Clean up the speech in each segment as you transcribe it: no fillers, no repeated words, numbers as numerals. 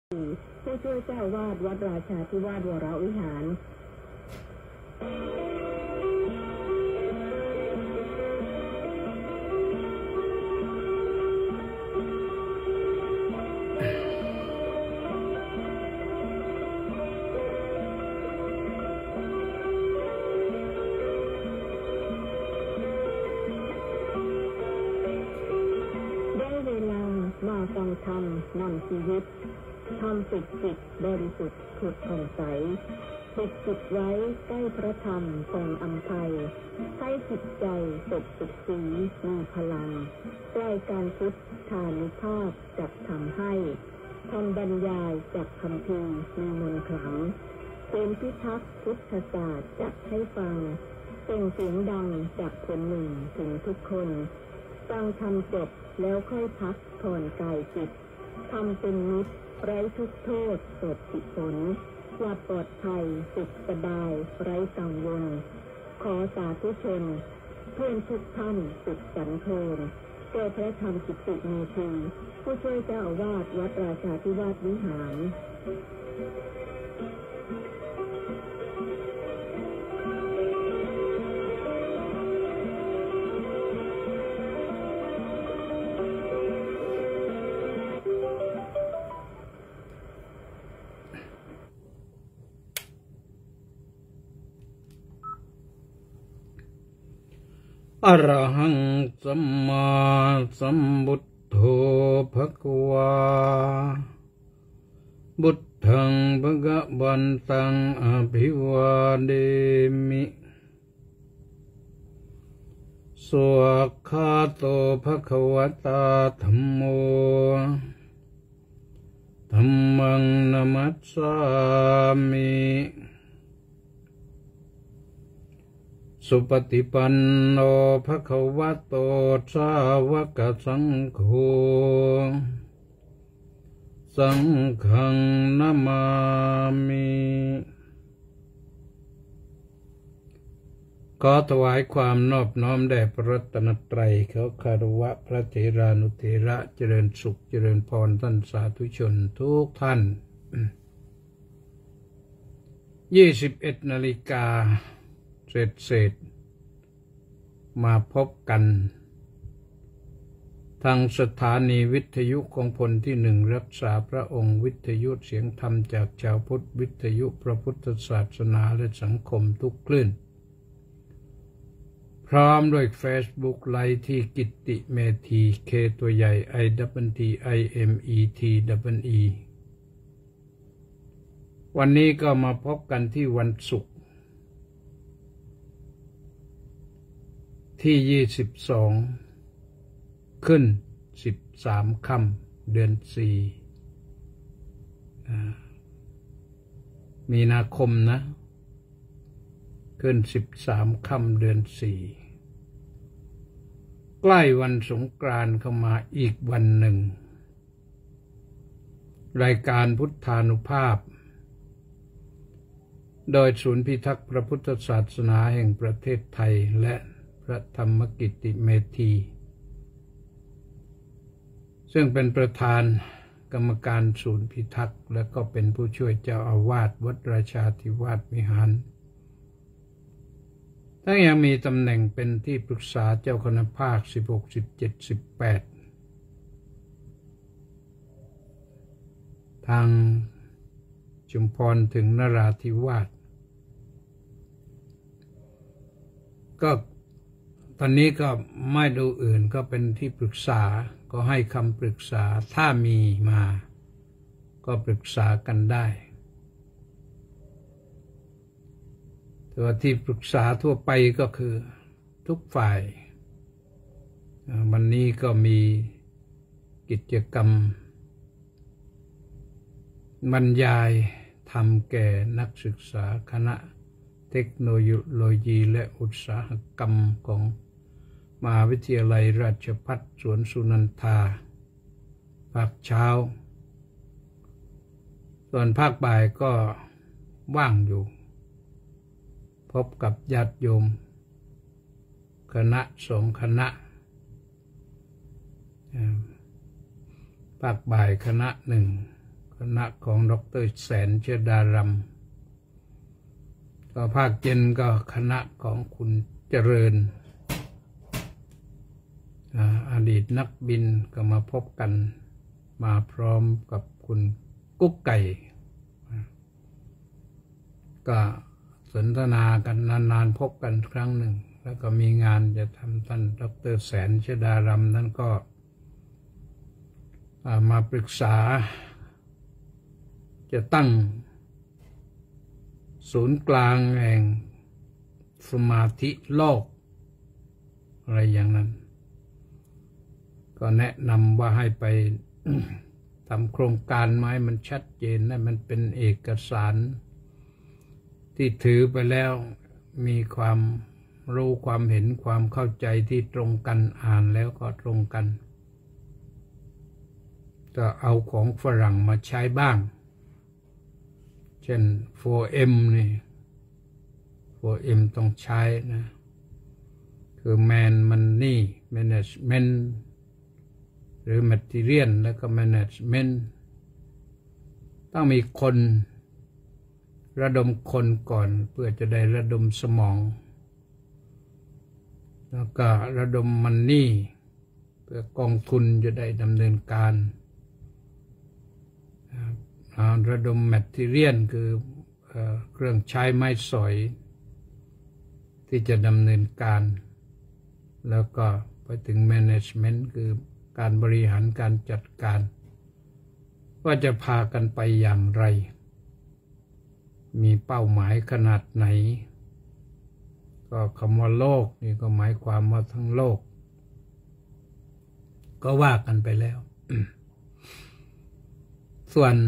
ผู้ช่วยเจ้าวาดวัดราชาธิวาสวรวิหารได้เวลามาฟังธรรมนำชีวิตทำปิดจิตบริสุทธิ์ผุดผ่องใสปิดจิตไว้ใกล้พระธรรมทรงอำไพให้จิตใจสดสุขสีมีพลังใกล้การพุทธานุภาพจักทำให้คำบรรยายจากคำพีมีมนต์ขลังเป็นพิทักษ์พุทธศาสตร์จักให้ฟังเป็นเสียงดังจากคนหนึ่งถึงทุกคนฟังธรรมจบแล้วค่อยพักผ่อนกายจิตทำเป็นมิตรไร้ทุกโทษสดสิผลปลอดภัยสุขสบายไร้กังวลขอสาธุชนเพื่อนทุกท่านสุขสันโทนแก่พระธรรมกิตติเมธีผู้ช่วยเจ้าอาวาสวัดราชาธิวาสวิหารอะระหังสัมมาสัมพุทโธภควาบุตถังภะคะวันตังอภิวาเดมิสวากขาโตภควตาธัมโมธัมมังนัมมัสสามิสุปฏิปันโนภควโตสาวกสังโฆสังฆังนามามิขอถวายความนอบน้อมแด่พระรัตนตรัยขอคารวะพระเถรานุเถระเจริญสุขเจริญพรท่านสาธุชนทุกท่าน21 นาฬิกาเศษมาพบกันทางสถานีวิทยุของพลที่1รักษาพระองค์วิทยุเสียงธรรมจากชาวพุทธวิทยุพระพุทธศาสนาและสังคมทุกคลื่นพร้อมด้วย Facebook ไลฟ์ที่กิตติเมธีเคตัวใหญ่ IMETEE วันนี้ก็มาพบกันที่วันศุกร์ที่22ขึ้น13ค่ำเดือน4มีนาคมนะขึ้น13ค่ำเดือน4ใกล้วันสงกรานต์เข้ามาอีกวันหนึ่งรายการพุทธานุภาพโดยศูนย์พิทักษ์พระพุทธศาสนาแห่งประเทศไทยและพระธรรมกิตติเมธีซึ่งเป็นประธานกรรมการศูนย์พิทักษ์และก็เป็นผู้ช่วยเจ้าอาวาสวัดราชาธิวาสวิหารทั้งยังมีตำแหน่งเป็นที่ปรึกษาเจ้าคณะภาค16 17 18ทางชุมพรถึงนราธิวาสก็ตอนนี้ก็ไม่ดูอื่นก็เป็นที่ปรึกษาก็ให้คำปรึกษาถ้ามีมาก็ปรึกษากันได้ตัวที่ปรึกษาทั่วไปก็คือทุกฝ่ายวันนี้ก็มีกิจกรรมบรรยายธรรมแก่นักศึกษาคณะเทคโนโลยีและอุตสาหกรรมของมหาวิทยาลัยราชภัฏสวนสุนันทาภาคเช้าส่วนภาคบ่ายก็ว่างอยู่พบกับญาติโยมคณะ2 คณะภาคบ่ายคณะ1 คณะของดร.แสนเชษฎารำก็ภาคเย็นก็คณะของคุณเจริญอดีตนักบินก็มาพบกันมาพร้อมกับคุณกุ๊กไก่ก็สนทนากันนานๆพบกันครั้งหนึ่งแล้วก็มีงานจะทำท่านดร.แสนเชษฎารำนั้นก็มาปรึกษาจะตั้งศูนย์กลางแห่งสมาธิโลกอะไรอย่างนั้นก็แนะนำว่าให้ไป ทำโครงการไม้มันชัดเจนให้มันเป็นเอกสารที่ถือไปแล้วมีความรู้ความเห็นความเข้าใจที่ตรงกันอ่านแล้วก็ตรงกันก็เอาของฝรั่งมาใช้บ้างเช่น 4M นี่ 4M ต้องใช้นะคือ Man Money Management หรือ Material แล้วก็ Management ต้องมีคนระดมคนก่อนเพื่อจะได้ระดมสมองแล้วก็ระดมมันนี่เพื่อกองทุนจะได้ดำเนินการระดมแมททีเรียลคือเครื่องใช้ไม้สอยที่จะดำเนินการแล้วก็ไปถึงแมネจเมนต์คือการบริหารการจัดการว่าจะพากันไปอย่างไรมีเป้าหมายขนาดไหนก็คำว่าโลกนี่ก็หมายความว่าทั้งโลกก็ว่ากันไปแล้ว ส่วน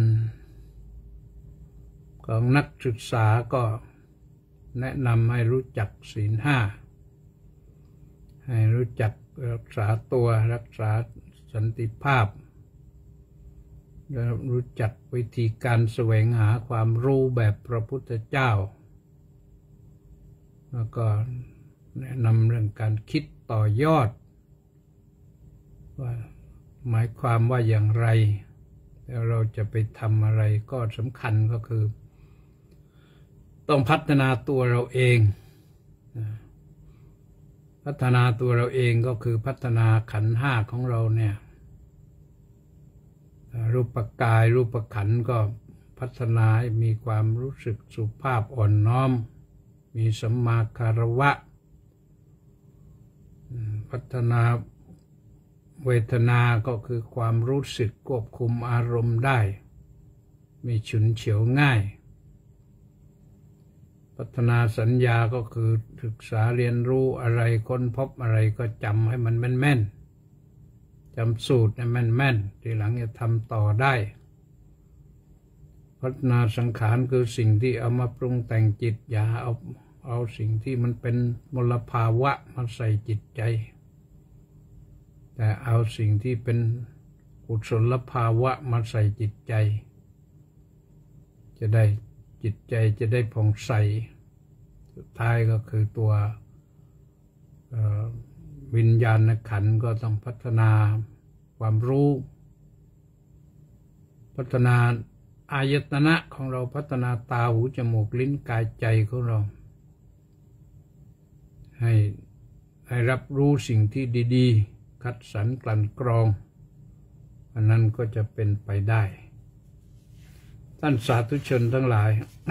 ของนักศึกษาก็แนะนำให้รู้จักศีลห้าให้รู้จักรักษาตัวรักษาสันติภาพรู้จักวิธีการแสวงหาความรู้แบบพระพุทธเจ้าแล้วก็แนะนำเรื่องการคิดต่อยอดว่าหมายความว่าอย่างไรแล้วเราจะไปทำอะไรก็สำคัญก็คือต้องพัฒนาตัวเราเองพัฒนาตัวเราเองก็คือพัฒนาขันธ์ห้าของเราเนี่ยรูปกายรูปขันธ์ก็พัฒนาให้มีความรู้สึกสุภาพอ่อนน้อมมีสัมมาคารวะพัฒนาเวทนาก็คือความรู้สึกควบคุมอารมณ์ได้ไม่ฉุนเฉียวง่ายพัฒนาสัญญาก็คือศึกษาเรียนรู้อะไรค้นพบอะไรก็จำให้มันแม่นๆจำสูตรให้แม่นๆทีหลังจะทำต่อได้พัฒนาสังขารคือสิ่งที่เอามาปรุงแต่งจิตอย่าเอาสิ่งที่มันเป็นมลภาวะมาใส่จิตใจแต่เอาสิ่งที่เป็นกุศลภาวะมาใส่จิตใจจะได้จิตใจจะได้ผ่องใสสุดท้ายก็คือตัววิญญาณขันธ์ก็ต้องพัฒนาความรู้พัฒนาอายตนะของเราพัฒนาตาหูจมูกลิ้นกายใจของเราให้รับรู้สิ่งที่ดีๆคัดสรรกลั่นกรองอันนั้นก็จะเป็นไปได้ท่านสาธุชนทั้งหลาย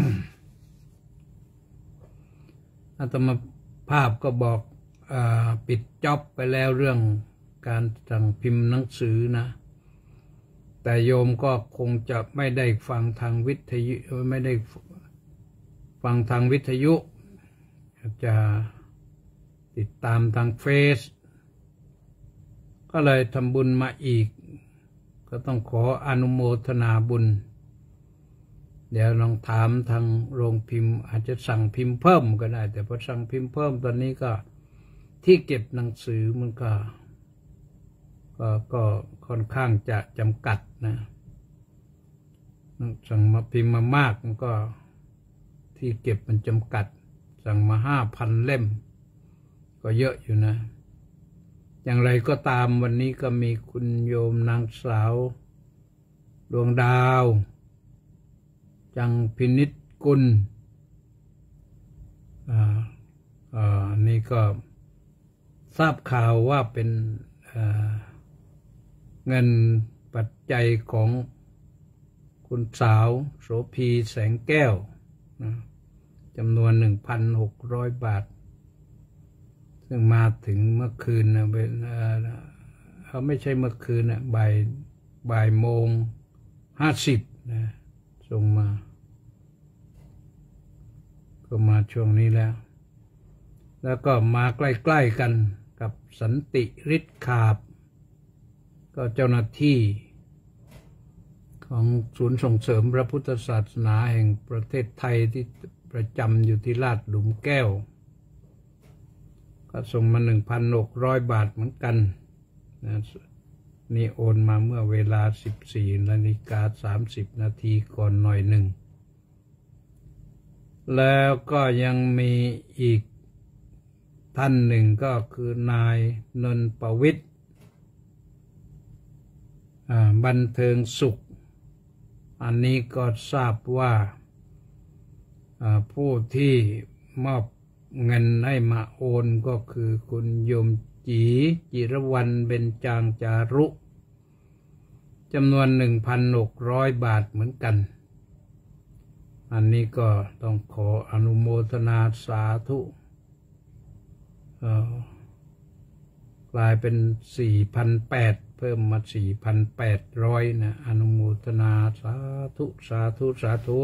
อาตมาภาพก็บอกปิดจ็อบไปแล้วเรื่องการสั่งพิมพ์หนังสือนะแต่โยมก็คงจะไม่ได้ฟังทางวิทยุไม่ได้ฟังทางวิทยุจะติดตามทางเฟซก็เลยทำบุญมาอีกก็ต้องขออนุโมทนาบุญเดี๋ยวลองถามทางโรงพิมพ์อาจจะสั่งพิมพ์เพิ่มก็ได้แต่พอสั่งพิมพ์เพิ่มตอนนี้ก็ที่เก็บหนังสือมันก็ค่อนข้างจะจำกัดนะสั่งมาพิมพ์มามากมันก็ที่เก็บมันจำกัดสั่งมา5,000 เล่มก็เยอะอยู่นะอย่างไรก็ตามวันนี้ก็มีคุณโยมนางสาวดวงดาวจังพินิจกุลนี่ก็ทราบข่าวว่าเป็นเงินปัจจัยของคุณสาวโสภีแสงแก้วนะจำนวน 1,600 บาทซึ่งมาถึงเมื่อคืนนะเป็นเขาไม่ใช่เมื่อคืนนะบ่ายโมง50นะส่งมาก็มาช่วงนี้แล้วก็มาใกล้ๆกันกับสันติฤทธิ์ขาบก็เจ้าหน้าที่ของศูนย์ส่งเสริมพระพุทธศาสนาแห่งประเทศไทยที่ประจำอยู่ที่ลาดหลุมแก้วก็ส่งมา 1,600 บาทเหมือนกันนะนี่โอนมาเมื่อเวลา 14:30 นาทีก่อนหน่อยหนึ่งแล้วก็ยังมีอีกท่านหนึ่งก็คือนายนนท์ประวิตรบันเทิงสุขอันนี้ก็ทราบว่าผู้ที่มอบเงินให้มาโอนก็คือคุณโยมจีจิรวรรณเบญจางจารุจำนวน 1,600 บาทเหมือนกันอันนี้ก็ต้องขออนุโมทนาสาธุกลายเป็น 4,800 เพิ่มมา 4,800 นะอนุโมทนาสาธุสาธุสาธุ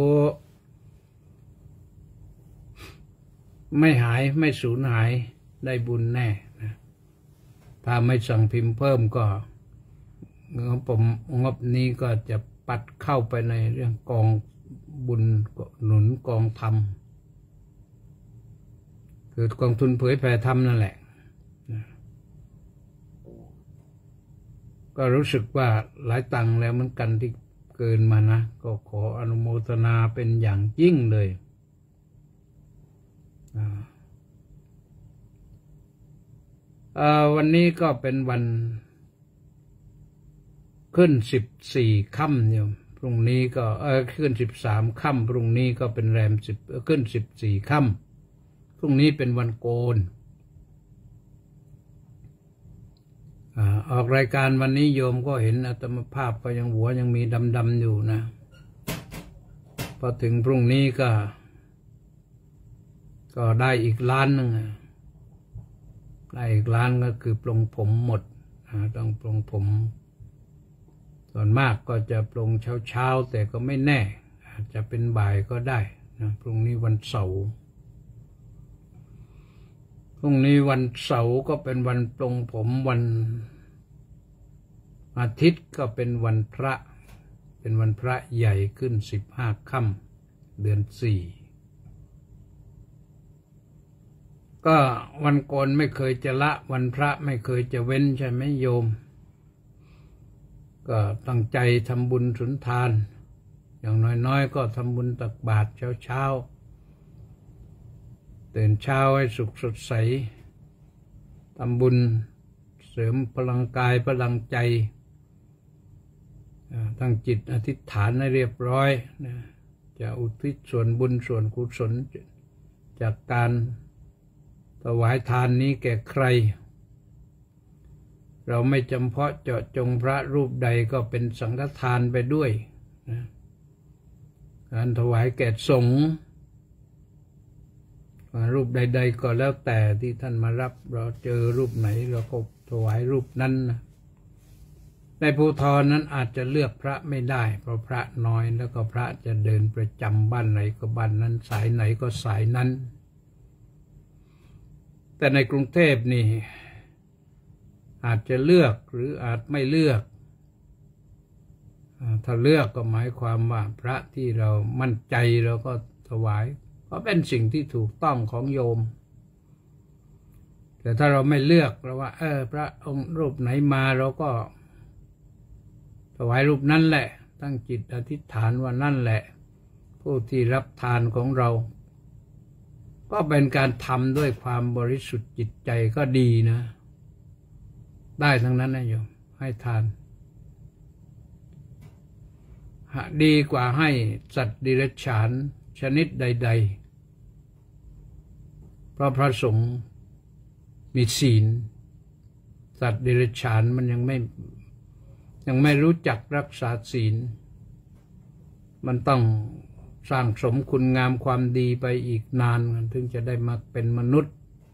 ไม่หายไม่สูญหายได้บุญแน่นะถ้าไม่สั่งพิมพ์เพิ่มก็งบนี้ก็จะปัดเข้าไปในเรื่องกองบุญหนุนกองธรรมคือกองทุนเผยแผ่ธรรมนั่นแหละก็รู้สึกว่าหลายตังค์แล้วเหมือนกันที่เกินมานะก็ขออนุโมทนาเป็นอย่างยิ่งเลยวันนี้ก็เป็นวันขึ้น14 ค่ำอยู่พรุ่งนี้ก็ขึ้น13 ค่ำพรุ่งนี้ก็เป็นแรม10ขึ้น14 ค่ำพรุ่งนี้เป็นวันโกนออกรายการวันนี้โยมก็เห็นอาตมาภาพก็ยังหัวยังมีดำๆอยู่นะพอถึงพรุ่งนี้ก็ได้อีกล้านหนึ่งได้อีกล้านก็คือปลงผมหมดต้องปลงผมส่วนมากก็จะปลงเช้าแต่ก็ไม่แน่อาจจะเป็นบ่ายก็ได้นะพรุ่งนี้วันเสาร์พรุ่งนี้วันเสาร์ก็เป็นวันปลงผมวันอาทิตย์ก็เป็นวันพระเป็นวันพระใหญ่ขึ้น15 ค่ำเดือน4ก็วันโกนไม่เคยจะละวันพระไม่เคยจะเว้นใช่ไหมโยมก็ตั้งใจทำบุญสุนทานอย่างน้อยๆก็ทำบุญตักบาตรเช้าตื่นเช้าให้สุขสดใสทำบุญเสริมพลังกายพลังใจตั้งจิตอธิษฐานให้เรียบร้อยจะอุทิศส่วนบุญส่วนกุศลจากการถวายทานนี้แก่ใครเราไม่จำเพาะเจาะจงพระรูปใดก็เป็นสังฆทานไปด้วยนะการถวายแก่สงฆ์รูปใดๆก็แล้วแต่ที่ท่านมารับเราเจอรูปไหนเราก็ถวายรูปนั้นนะในภูธรนั้นอาจจะเลือกพระไม่ได้เพราะพระน้อยแล้วก็พระจะเดินประจำบ้านไหนก็บ้านนั้นสายไหนก็สายนั้นแต่ในกรุงเทพนี่อาจจะเลือกหรืออาจไม่เลือกถ้าเลือกก็หมายความว่าพระที่เรามั่นใจเราก็ถวายเพราะเป็นสิ่งที่ถูกต้องของโยมแต่ถ้าเราไม่เลือกเราว่าพระองค์รูปไหนมาเราก็ถวายรูปนั้นแหละตั้งจิตอธิษฐานว่านั่นแหละผู้ที่รับทานของเราก็เป็นการทำด้วยความบริสุทธิ์จิตใจก็ดีนะได้ทั้งนั้นนะโยมให้ทานดีกว่าให้สัตว์ดิเรกชันชนิดใดๆเพราะพระสงฆ์มีศีลสัตว์ดิเรกชันมันยังไม่รู้จักรักษาศีลมันต้องสร้างสมคุณงามความดีไปอีกนานถึงจะได้มาเป็นมนุษย์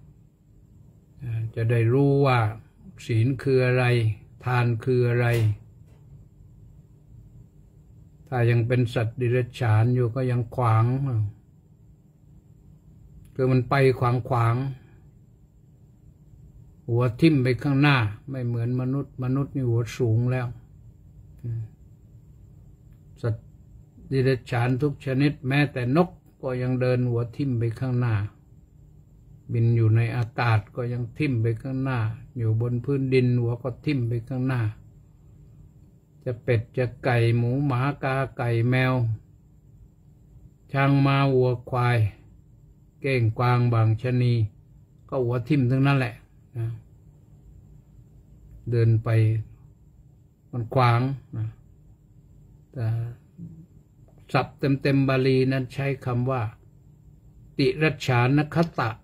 จะได้รู้ว่าศีลคืออะไรทานคืออะไรถ้ายังเป็นสัตว์ดิเรกชันอยู่ก็ยังขวางคือมันไปขวางหัวทิ่มไปข้างหน้าไม่เหมือนมนุษย์นี่หัวสูงแล้วสัตว์ดิเรกชันทุกชนิดแม้แต่นกก็ยังเดินหัวทิ่มไปข้างหน้าบินอยู่ในอากาศก็ยังทิ่มไปข้างหน้าอยู่บนพื้นดินหัวก็ทิ่มไปข้างหน้าจะเป็ดจะไก่หมูหมากาไก่แมวช้างม้าวัวควายเก้งกวางบางชะนีก็หัวทิ่มทั้งนั้นแหละนะเดินไปมันขวางนะแต่ศัพท์เต็มบาลีนั้นใช้คำว่าติรัชฌานคตะ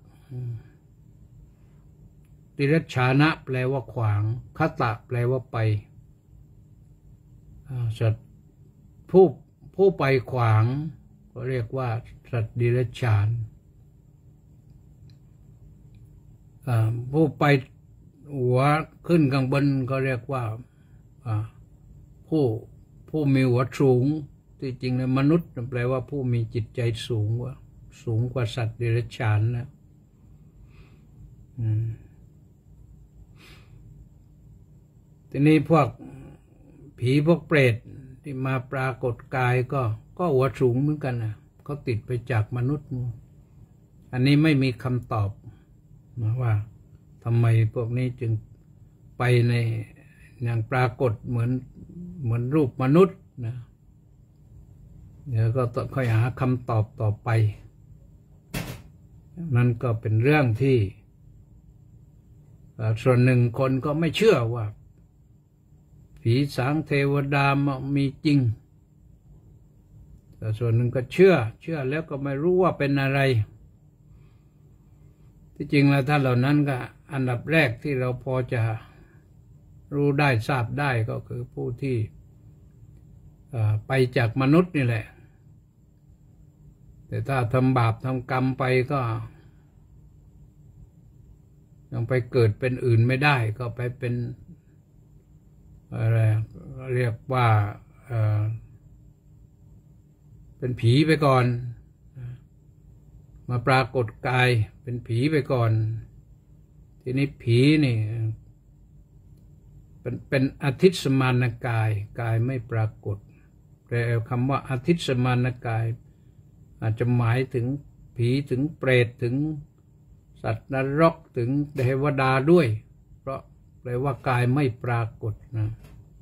ติรัชฌานะแปลว่าขวางคตะแปลว่าไปสัตว์ผู้ไปขวางก็เรียกว่าสัตว์ดิเรกชันผู้ไปหัวขึ้นข้างบนก็เรียกว่าผู้มีหัวสูงที่จริงในมนุษย์แปลว่าผู้มีจิตใจสูงกว่าสัตว์ดิเรกชันนะทีนี้พวกผีพวกเปรตที่มาปรากฏกายก็หัวสูงเหมือนกันนะเขาติดไปจากมนุษย์อันนี้ไม่มีคำตอบนะว่าทำไมพวกนี้จึงไปในอย่างปรากฏเหมือนรูปมนุษย์นะเดี๋ยวก็ต้องค่อยหาคำตอบต่อไปนั่นก็เป็นเรื่องที่ส่วนหนึ่งคนก็ไม่เชื่อว่าผีสางเทวดามีจริงแต่ส่วนหนึ่งก็เชื่อแล้วก็ไม่รู้ว่าเป็นอะไรที่จริงแล้วท่านเหล่านั้นก็อันดับแรกที่เราพอจะรู้ได้ทราบได้ก็คือผู้ที่ไปจากมนุษย์นี่แหละแต่ถ้าทำบาปทำกรรมไปก็ยังไปเกิดเป็นอื่นไม่ได้ก็ไปเป็นอะไรเรียกว่าเป็นผีไปก่อนมาปรากฏกายเป็นผีไปก่อนทีนี้ผีนี่เป็นอทิสมานกายไม่ปรากฏแต่คำว่าอทิสมานกายอาจจะหมายถึงผีถึงเปรตถึงสัตว์นรกถึงเทวดาด้วยเพราะแปลว่ากายไม่ปรากฏนะ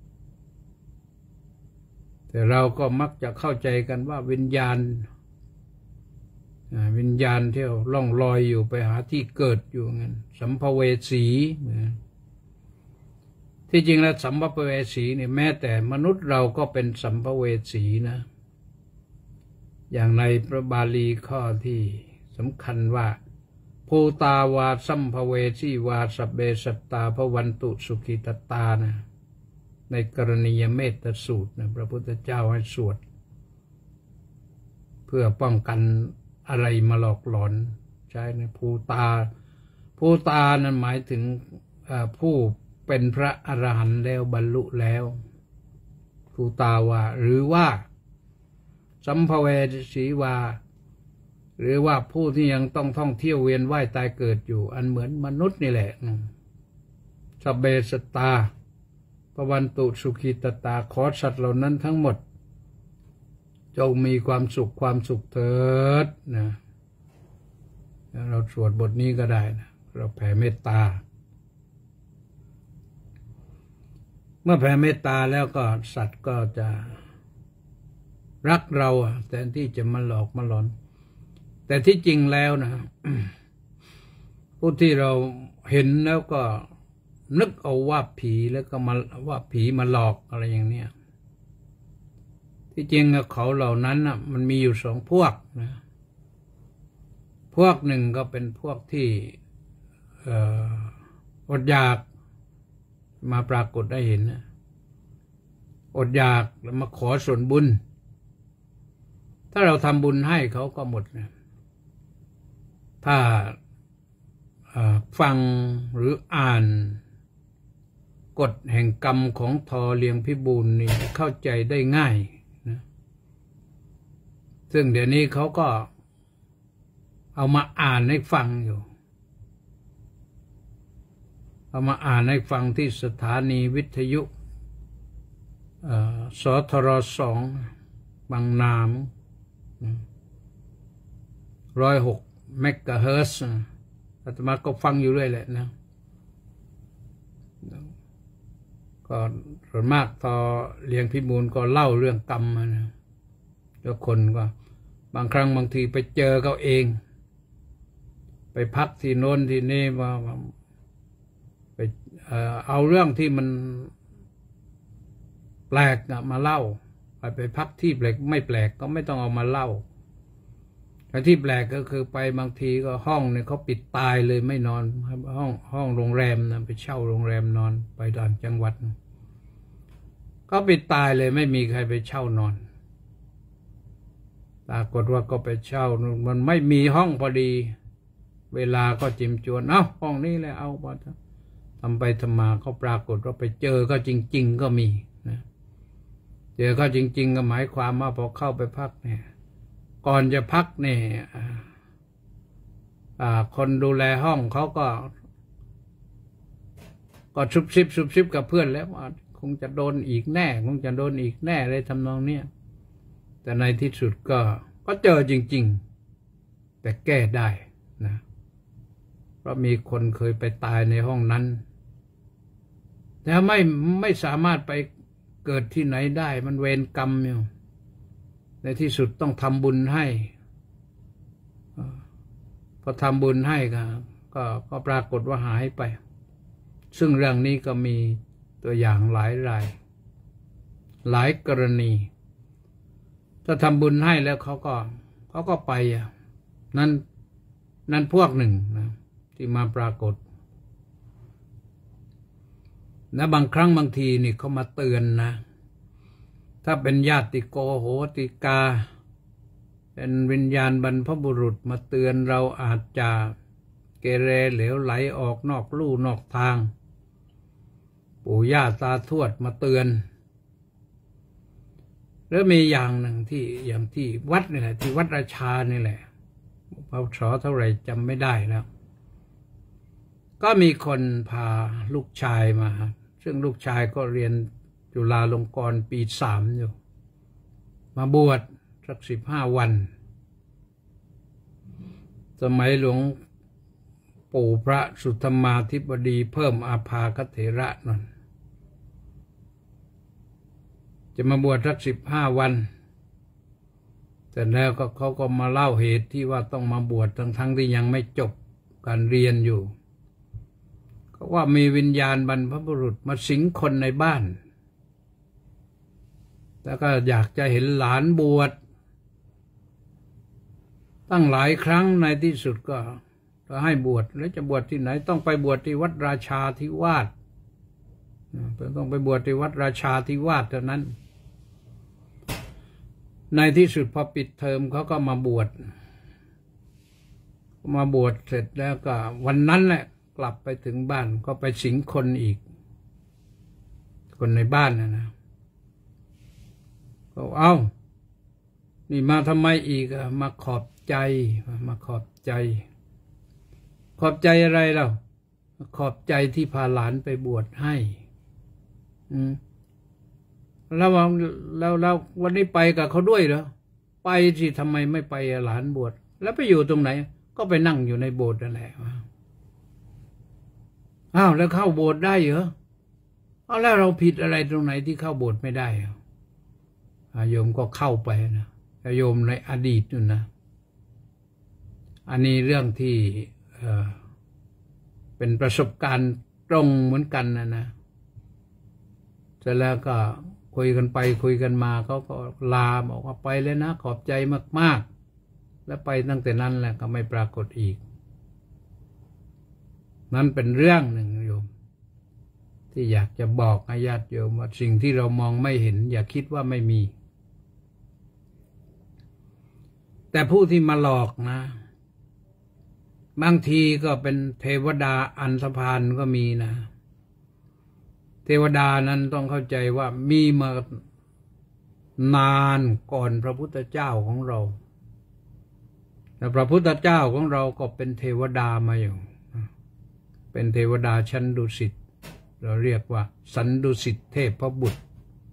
แต่เราก็มักจะเข้าใจกันว่าวิญญาณที่ล่องลอยอยู่ไปหาที่เกิดอยู่งั้นสัมภเวสีที่จริงแล้วสัมภเวสีเนี่ยแม้แต่มนุษย์เราก็เป็นสัมภเวสีนะอย่างในพระบาลีข้อที่สำคัญว่าภูตาวาสัมภเวสีวาสเบสัตตาภวันตุสุขิตตานะในกรณียเมตสูตรนะพระพุทธเจ้าให้สวดเพื่อป้องกันอะไรมาหลอกหลอนใช่นะภูตานั้นหมายถึงผู้เป็นพระอรหันต์แล้วบรรลุแล้วภูตาวาหรือว่าสัมภเวสีวาหรือว่าผู้ที่ยังต้องท่องเที่ยวเวียนว่ายตายเกิดอยู่อันเหมือนมนุษย์นี่แหละสัพเบสัตตาภวันตุสุขิตตาขอสัตว์เหล่านั้นทั้งหมดจงมีความสุขเถิดนะเราสวดบทนี้ก็ได้นะเราแผ่เมตตาเมื่อแผ่เมตตาแล้วก็สัตว์ก็จะรักเราแทนที่จะมาหลอกมาหลอนแต่ที่จริงแล้วนะ ผู้ที่เราเห็นแล้วก็นึกเอาว่าผีแล้วก็มาว่าผีมาหลอกอะไรอย่างเนี้ยทที่จริงเขาเหล่านั้นมันมีอยู่2 พวกนะพวกหนึ่งก็เป็นพวกที่อดอยากมาปรากฏได้เห็นนะอดอยากแล้วมาขอส่วนบุญถ้าเราทำบุญให้เขาก็หมดนะถ้าฟังหรืออ่านกฎแห่งกรรมของทอเลียงพิบูลนี่เข้าใจได้ง่ายนะซึ่งเดี๋ยวนี้เขาก็เอามาอ่านให้ฟังอยู่เอามาอ่านให้ฟังที่สถานีวิทยุสทร2 บางนาม106 เมกะเฮิรตซ์อาตมาก็ฟังอยู่เรื่อยแหละนะก็ส่วนมากต่อเลียงพิบูลก็เล่าเรื่องกรรมนะแล้วคนก็บางครั้งบางทีไปเจอเขาเองไปพักที่โน้นที่นี่มาไปเอาเรื่องที่มันแปลกมาเล่าไปพักที่แปลกไม่แปลกก็ไม่ต้องเอามาเล่าแต่ที่แปลกก็คือไปบางทีก็ห้องเนี่ยเขาปิดตายเลยไม่นอนห้องโรงแรมนะไปเช่าโรงแรมนอนไปต่างจังหวัดก็ปิดตายเลยไม่มีใครไปเช่านอนปรากฏว่าก็ไปเช่ามันไม่มีห้องพอดีเวลาก็จิ้มจวนห้องนี้เลยเอาไปทำไปทำมาก็ปรากฏว่าไปเจอก็จริงๆก็มีนะเจอก็จริงๆก็หมายความว่าพอเข้าไปพักเนี่ยก่อนจะพักเนี่ยคนดูแลห้องเขาก็ชุบซิบกับเพื่อนแล้วคงจะโดนอีกแน่คงจะโดนอีกแน่เลยทำนองเนี้ยแต่ในที่สุดก็เจอจริงๆแต่แก้ได้นะเพราะมีคนเคยไปตายในห้องนั้นแต่ไม่สามารถไปเกิดที่ไหนได้มันเวรกรรมอยู่ในที่สุดต้องทำบุญให้พอทำบุญให้ก็ปรากฏว่าหายไปซึ่งเรื่องนี้ก็มีตัวอย่างหลายรายหลายกรณีถ้าทำบุญให้แล้วเขาก็ไปนั่นพวกหนึ่งนะที่มาปรากฏนะบางครั้งบางทีนี่เขามาเตือนนะถ้าเป็นญาติโกโหติกาเป็นวิญญาณบรรพบุรุษมาเตือนเราอาจจะเกเรเหลวไหลออกนอกลู่นอกทางปู่ย่าตาทวดมาเตือนแล้วมีอย่างหนึ่งอย่างที่วัดนี่แหละที่วัดราชานี่แหละพศเท่าไหร่จำไม่ได้แล้วก็มีคนพาลูกชายมาซึ่งลูกชายก็เรียนจุฬาลงกรณ์ปี 3อยู่มาบวชสัก15 วันสมัยหลวงปู่พระสุธรรมาธิบดีเพิ่มอาภาคเถระนั่นจะมาบวชสัก15 วันแต่แล้วก็เขาก็มาเล่าเหตุที่ว่าต้องมาบวชทั้งที่ยังไม่จบการเรียนอยู่ก็ว่ามีวิญญาณบรรพบุรุษมาสิงคนในบ้านแล้วก็อยากจะเห็นหลานบวชตั้งหลายครั้งในที่สุดก็ให้บวชแล้วจะบวชที่ไหนต้องไปบวชที่วัดราชาธิวาสต้องไปบวชที่วัดราชาธิวาสเท่านั้นในที่สุดพอปิดเทอมเขาก็มาบวชเสร็จแล้วก็วันนั้นแหละกลับไปถึงบ้านก็ไปสิงคนอีกคนในบ้านนะก็นี่มาทำไมอีกมาขอบใจอะไรเราขอบใจที่พาหลานไปบวชให้แล้ววันนี้ไปกับเขาด้วยเหรอไปสิทำไมไม่ไปหลานบวชแล้วไปอยู่ตรงไหนก็ไปนั่งอยู่ในโบสถ์นั่นแหละแล้วเข้าโบสถ์ได้เหรอแล้วเราผิดอะไรตรงไหนที่เข้าโบสถ์ไม่ได้โยมก็เข้าไปนะโยมในอดีตนู่นนะอันนี้เรื่องที่เป็นประสบการณ์ตรงเหมือนกันนะเสร็จแล้วก็คุยกันไปคุยกันมาเขาก็ลาบอกว่าไปเลยนะขอบใจมากๆแล้วไปตั้งแต่นั้นแหละก็ไม่ปรากฏอีกนั่นเป็นเรื่องหนึ่งโยมที่อยากจะบอกญาติโยมว่าสิ่งที่เรามองไม่เห็นอย่าคิดว่าไม่มีแต่ผู้ที่มาหลอกนะบางทีก็เป็นเทวดาอันธพาลก็มีนะเทวดานั้นต้องเข้าใจว่ามีมานานก่อนพระพุทธเจ้าของเราแต่พระพุทธเจ้าของเราก็เป็นเทวดามาอยู่เป็นเทวดาชั้นดุสิตเราเรียกว่าสันดุสิตเทพบุตร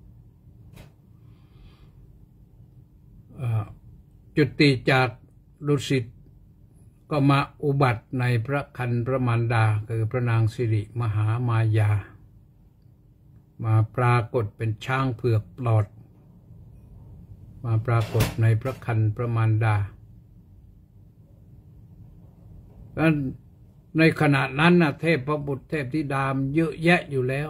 จุติจากดุสิตก็มาอุบัติในพระครรภ์พระมารดาคือพระนางสิริมหามายามาปรากฏเป็นช้างเผือกปลอดมาปรากฏในพระครรภ์พระมารดาในขณะนั้นนะเทพบุตรเทพธิดาเยอะแยะอยู่แล้ว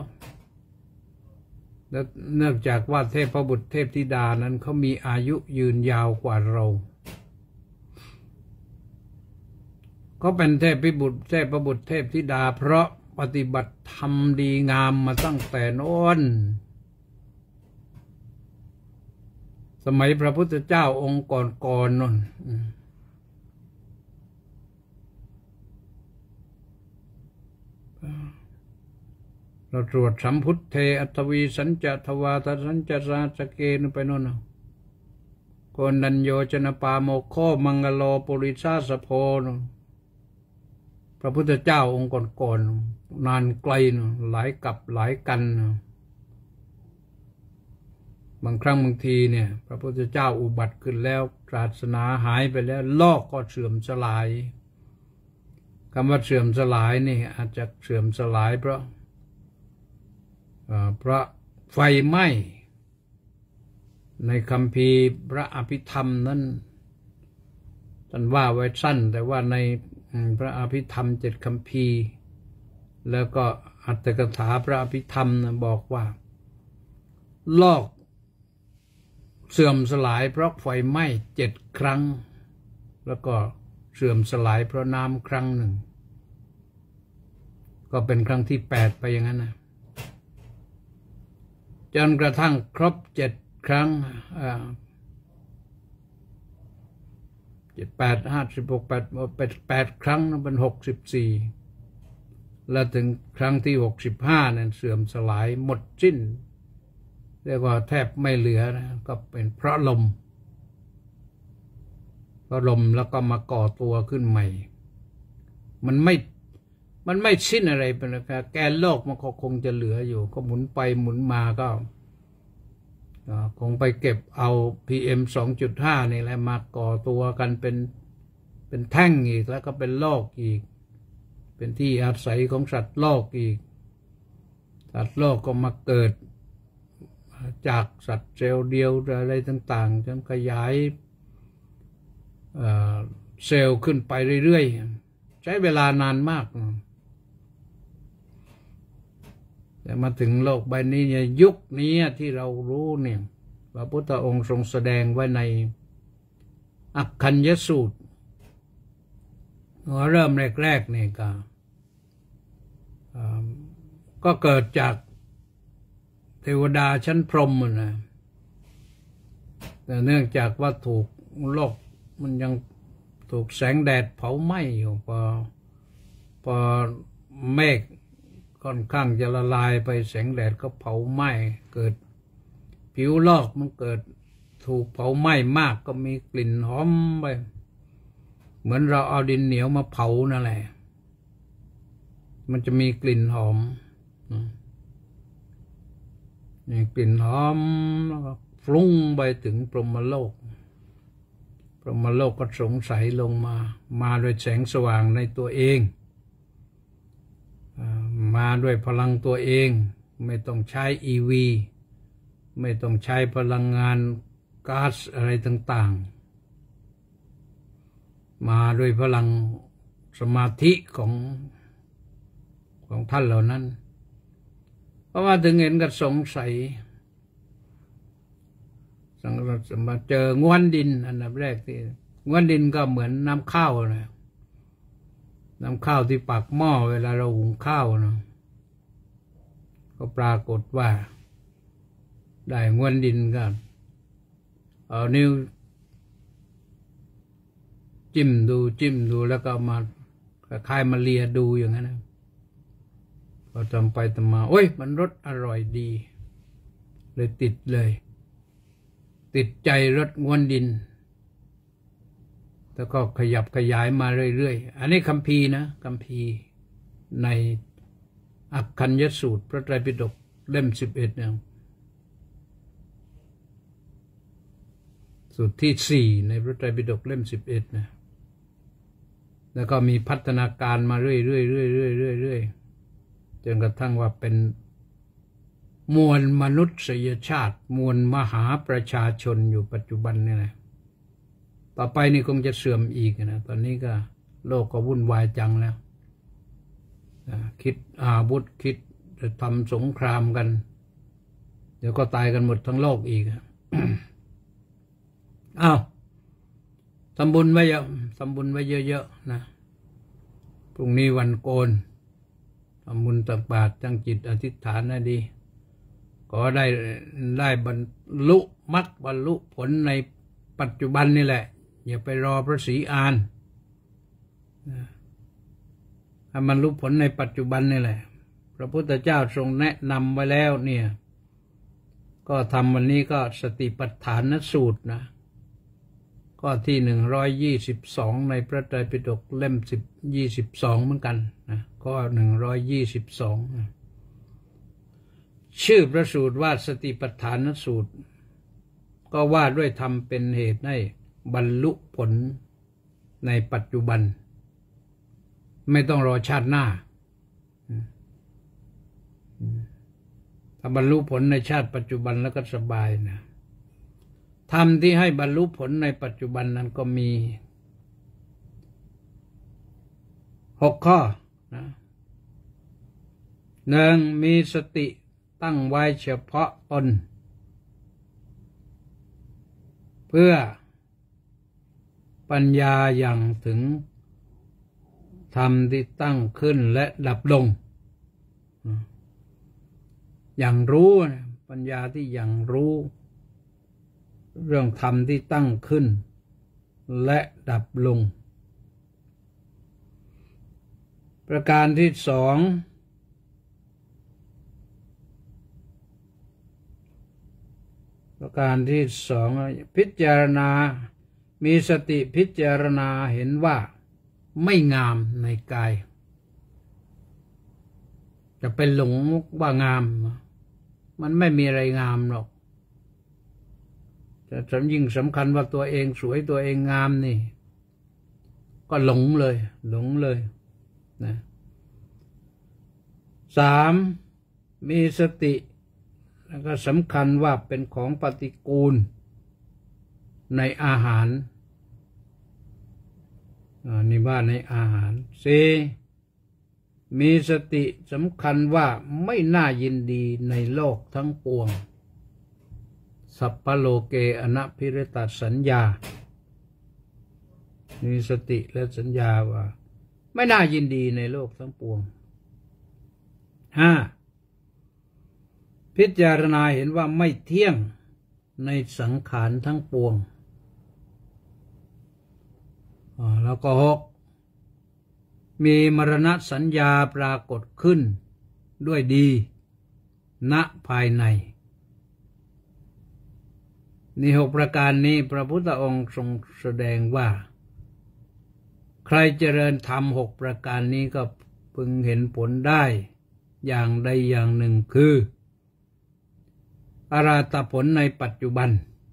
เนื่องจากว่าเทพบุตรเทพธิดานั้นเขามีอายุยืนยาวกว่าเราเขาเป็นเทพบุตรเทพธิดาเพราะปฏิบัติธรรมดีงามมาตั้งแต่โน้นสมัยพระพุทธเจ้าองค์ก่อนนั่นเราตรวจสัมพุทเทอัตวีสัญจทวาทสัญจราสเกนไปโน่นโกนัญโยชนปาโมโคมังกโลปุริสาสโพนพระพุทธเจ้าองค์ก่อนนานไกลหลายกับหลายกันบางครั้งบางทีเนี่ยพระพุทธเจ้าอุบัติขึ้นแล้วศาสนาหายไปแล้วโลกก็เสื่อมสลายคำว่าเสื่อมสลายนี่อาจจะเสื่อมสลายเพราะไฟไหม้ในคัมภีร์พระอภิธรรมนั้นท่านว่าไว้สั้นแต่ว่าในพระอภิธรรม7คัมภีร์แล้วก็อัตถกถาพระอภิธรรมบอกว่าโลกเสื่อมสลายเพราะไฟไหม้7 ครั้งแล้วก็เสื่อมสลายเพราะน้ำครั้งหนึ่งก็เป็นครั้งที่8ไปอย่างนั้นนะจนกระทั่งครบ7 ครั้ง7 8 56 8 ครั้งนั้นเป็น64แล้วถึงครั้งที่65นั้นเสื่อมสลายหมดสิ้นเรียกว่าแทบไม่เหลือนะก็เป็นเพราะลมแล้วก็มาก่อตัวขึ้นใหม่มันไม่สิ้นอะไรเป็นนะครับแกนโลกมันก็คงจะเหลืออยู่ก็หมุนไปหมุนมาก็คงไปเก็บเอา PM 2.5 นี่แหละมาก่อตัวกันเป็นแท่งอีกแล้วก็เป็นโลกอีกเป็นที่อาศัยของสัตว์โลกอีกสัตว์โลกก็มาเกิดจากสัตว์เซลล์เดียวอะไรต่างๆจนขยายเซลล์ขึ้นไปเรื่อยๆใช้เวลานานมากแต่มาถึงโลกใบนี้เนี่ยยุคนี้ที่เรารู้เนี่ยพระพุทธองค์ทรงแสดงไว้ในอักขัญญสูตรเริ่มแรกๆเนี่ยก็เกิดจากเทวดาชั้นพรหมนะแต่เนื่องจากว่าถูกโลกมันยังถูกแสงแดดเผาไหม้อยู่พอเมฆค่อนข้างจะละลายไปแสงแดดก็เผาไหม้เกิดผิวโลกมันเกิดถูกเผาไหม้มากก็มีกลิ่นหอมไปเหมือนเราเอาดินเหนียวมาเผานั่นแหละมันจะมีกลิ่นหอมนี่กลิ่นหอมแล้วก็ฟุ้งไปถึงพรหมโลกก็สงสัยลงมาด้วยแสงสว่างในตัวเองมาด้วยพลังตัวเองไม่ต้องใช้ EV ไม่ต้องใช้พลังงานก๊าซอะไรต่างๆมาด้วยพลังสมาธิของท่านเหล่านั้นเพราะว่าถึงเห็นก็สงสัยมาเจอง้วนดินอันดับแรกที่ง้วนดินก็เหมือนน้ำข้าวนะน้ำข้าวที่ปากหม้อเวลาเราหุงข้าวนะก็ปรากฏว่าได้ง้วนดินก็เอานิ้วจิ้มดูแล้วก็มาคล้ายๆมาเลียดูอย่างนั้นนะพอทำไปทำมาโอ้ยมันรสอร่อยดีเลยติดใจรสง้วนดินแล้วก็ขยับขยายมาเรื่อยๆอันนี้คัมภีร์นะคัมภีร์ในอักขัญญสูตรพระไตรปิฎกเล่ม11เนี่ยสูตรที่4ในพระไตรปิฎกเล่ม11นะแล้วก็มีพัฒนาการมาเรื่อยจนกระทั่งว่าเป็นมวลมนุษยชาติมวลมหาประชาชนอยู่ปัจจุบันนี่แหละต่อไปนี่คงจะเสื่อมอีกนะตอนนี้ก็โลกก็วุ่นวายจังแล้วคิดอาวุธคิดจะทำสงครามกันเดี๋ยวก็ตายกันหมดทั้งโลกอีก อ้าวทำบุญไว้เยอะๆนะพรุ่งนี้วันโกนทำบุญตักบาตรตั้งจิตอธิษฐานให้ดีก็ได้บรรลุมรรคบรรลุผลในปัจจุบันนี่แหละอย่าไปรอพระศรีอานให้มันรู้ผลในปัจจุบันนี่แหละพระพุทธเจ้าทรงแนะนำไว้แล้วเนี่ยก็ทำวันนี้ก็สติปัฏฐานสูตรนะข้อที่122ในพระไตรปิฎกเล่ม22เหมือนกันนะข้อ122นะชื่อพระสูตรว่าสติปัฏฐานสูตรก็ว่าด้วยธรรมเป็นเหตุให้บรรลุผลในปัจจุบันไม่ต้องรอชาติหน้าถ้าบรรลุผลในชาติปัจจุบันแล้วก็สบายนะธรรมที่ให้บรรลุผลในปัจจุบันนั้นก็มี6ข้อนะ1มีสติตั้งไว้เฉพาะตนเพื่อปัญญาอย่างถึงธรรมที่ตั้งขึ้นและดับลงอย่างรู้ปัญญาที่อย่างรู้เรื่องธรรมที่ตั้งขึ้นและดับลงประการที่2พิจารณามีสติพิจารณาเห็นว่าไม่งามในกายจะเป็นหลงว่างามมันไม่มีอะไรงามหรอกแต่ยิ่งสำคัญว่าตัวเองสวยตัวเองงามนี่ก็หลงเลยนะ3มีสติแล้วก็สำคัญว่าเป็นของปฏิกูลในอาหารนี่ว่าในอาหาร4มีสติสำคัญว่าไม่น่ายินดีในโลกทั้งปวงสัพพโลเกอนัพพิรตสัญญามีสติและสัญญาว่าไม่น่ายินดีในโลกทั้งปวง5พิจารณาเห็นว่าไม่เที่ยงในสังขารทั้งปวงแล้วก็6มีมรณะสัญญาปรากฏขึ้นด้วยดีณภายในนี่6ประการนี้พระพุทธองค์ทรงแสดงว่าใครเจริญธรรม6ประการนี้ก็พึงเห็นผลได้อย่างใดอย่างหนึ่งคืออรหัตผลในปัจจุบัน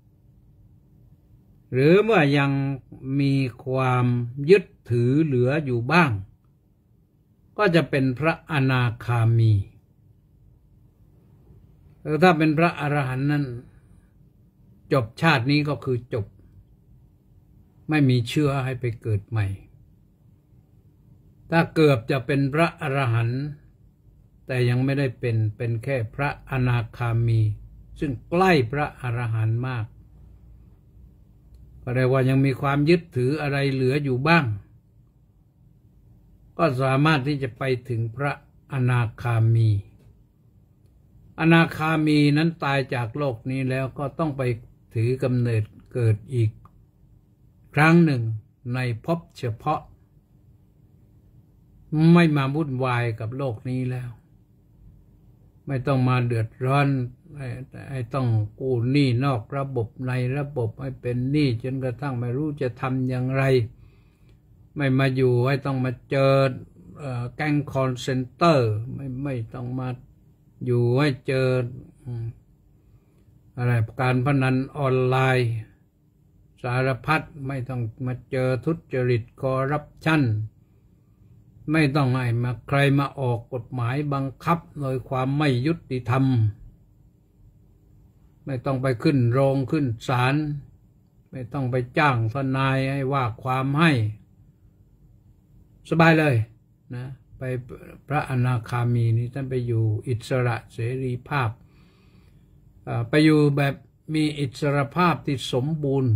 หรือเมื่อยังมีความยึดถือเหลืออยู่บ้างก็จะเป็นพระอนาคามีถ้าเป็นพระอรหันต์นั้นจบชาตินี้ก็คือจบไม่มีเชื้อให้ไปเกิดใหม่ถ้าเกือบจะเป็นพระอรหันต์แต่ยังไม่ได้เป็นแค่พระอนาคามีซึ่งใกล้พระอรหันต์มากก็เรียกว่ายังมีความยึดถืออะไรเหลืออยู่บ้างก็สามารถที่จะไปถึงพระอนาคามีอนาคามีนั้นตายจากโลกนี้แล้วก็ต้องไปถือกำเนิดเกิดอีกครั้งหนึ่งในภพเฉพาะไม่มาวุ่นวายกับโลกนี้แล้วไม่ต้องมาเดือดร้อนให้ต้องกู้หนี้นอกระบบในระบบให้เป็นหนี้จนกระทั่งไม่รู้จะทำอย่างไรไม่มาอยู่ให้ต้องมาเจอแก๊งคอลเซ็นเตอร์ไม่ต้องมาอยู่ให้เจออะไรการพนันออนไลน์สารพัดไม่ต้องมาเจอทุจริตคอร์รัปชันไม่ต้องให้มาใครมาออกกฎหมายบังคับโดยความไม่ยุติธรรมไม่ต้องไปขึ้นโรงขึ้นศาลไม่ต้องไปจ้างทนายให้ว่าความให้สบายเลยนะไปพระอนาคามีนี้ท่านไปอยู่อิสระเสรีภาพไปอยู่แบบมีอิสรภาพที่สมบูรณ์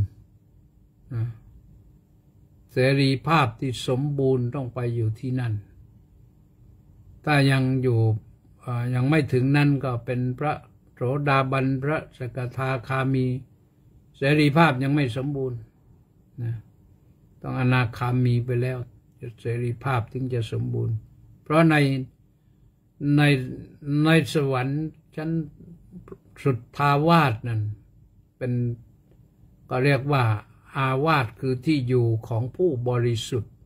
เสรีภาพที่สมบูรณ์ต้องไปอยู่ที่นั่นถ้ายังอยู่ยังไม่ถึงนั่นก็เป็นพระโสดาบันพระสกทาคามีเสรีภาพยังไม่สมบูรณ์นะต้องอนาคามีไปแล้วเสรีภาพถึงจะสมบูรณ์เพราะในสวรรค์ชั้นสุทธาวาสนั่นเป็นก็เรียกว่าอาวาสคือที่อยู่ของผู้บริสุทธิ์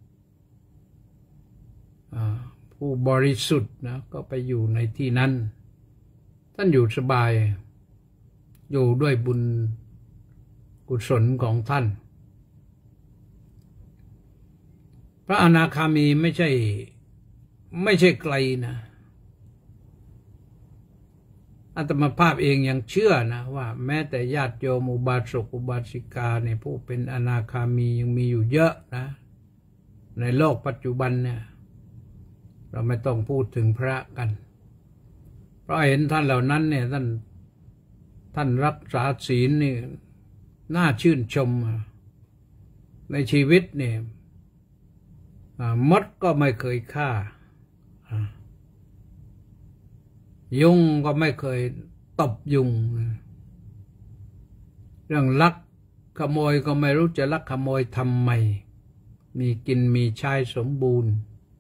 ผู้บริสุทธิ์นะก็ไปอยู่ในที่นั้นท่านอยู่สบายอยู่ด้วยบุญกุศลของท่านพระอนาคามีไม่ใช่ไกลนะอาตมาภาพเองยังเชื่อนะว่าแม้แต่ญาติโยมอุบาสกอุบาสิกาเนี่ยผู้เป็นอนาคามียังมีอยู่เยอะนะในโลกปัจจุบันเนี่ยเราไม่ต้องพูดถึงพระกันเพราะเห็นท่านเหล่านั้นเนี่ยท่านรักษาศีลนี่น่าชื่นชมในชีวิตเนี่ยมดก็ไม่เคยฆ่ายุงก็ไม่เคยตบยุงเรื่องลักขโมยก็ไม่รู้จะลักขโมยทำไมมีกินมีใช้สมบูรณ์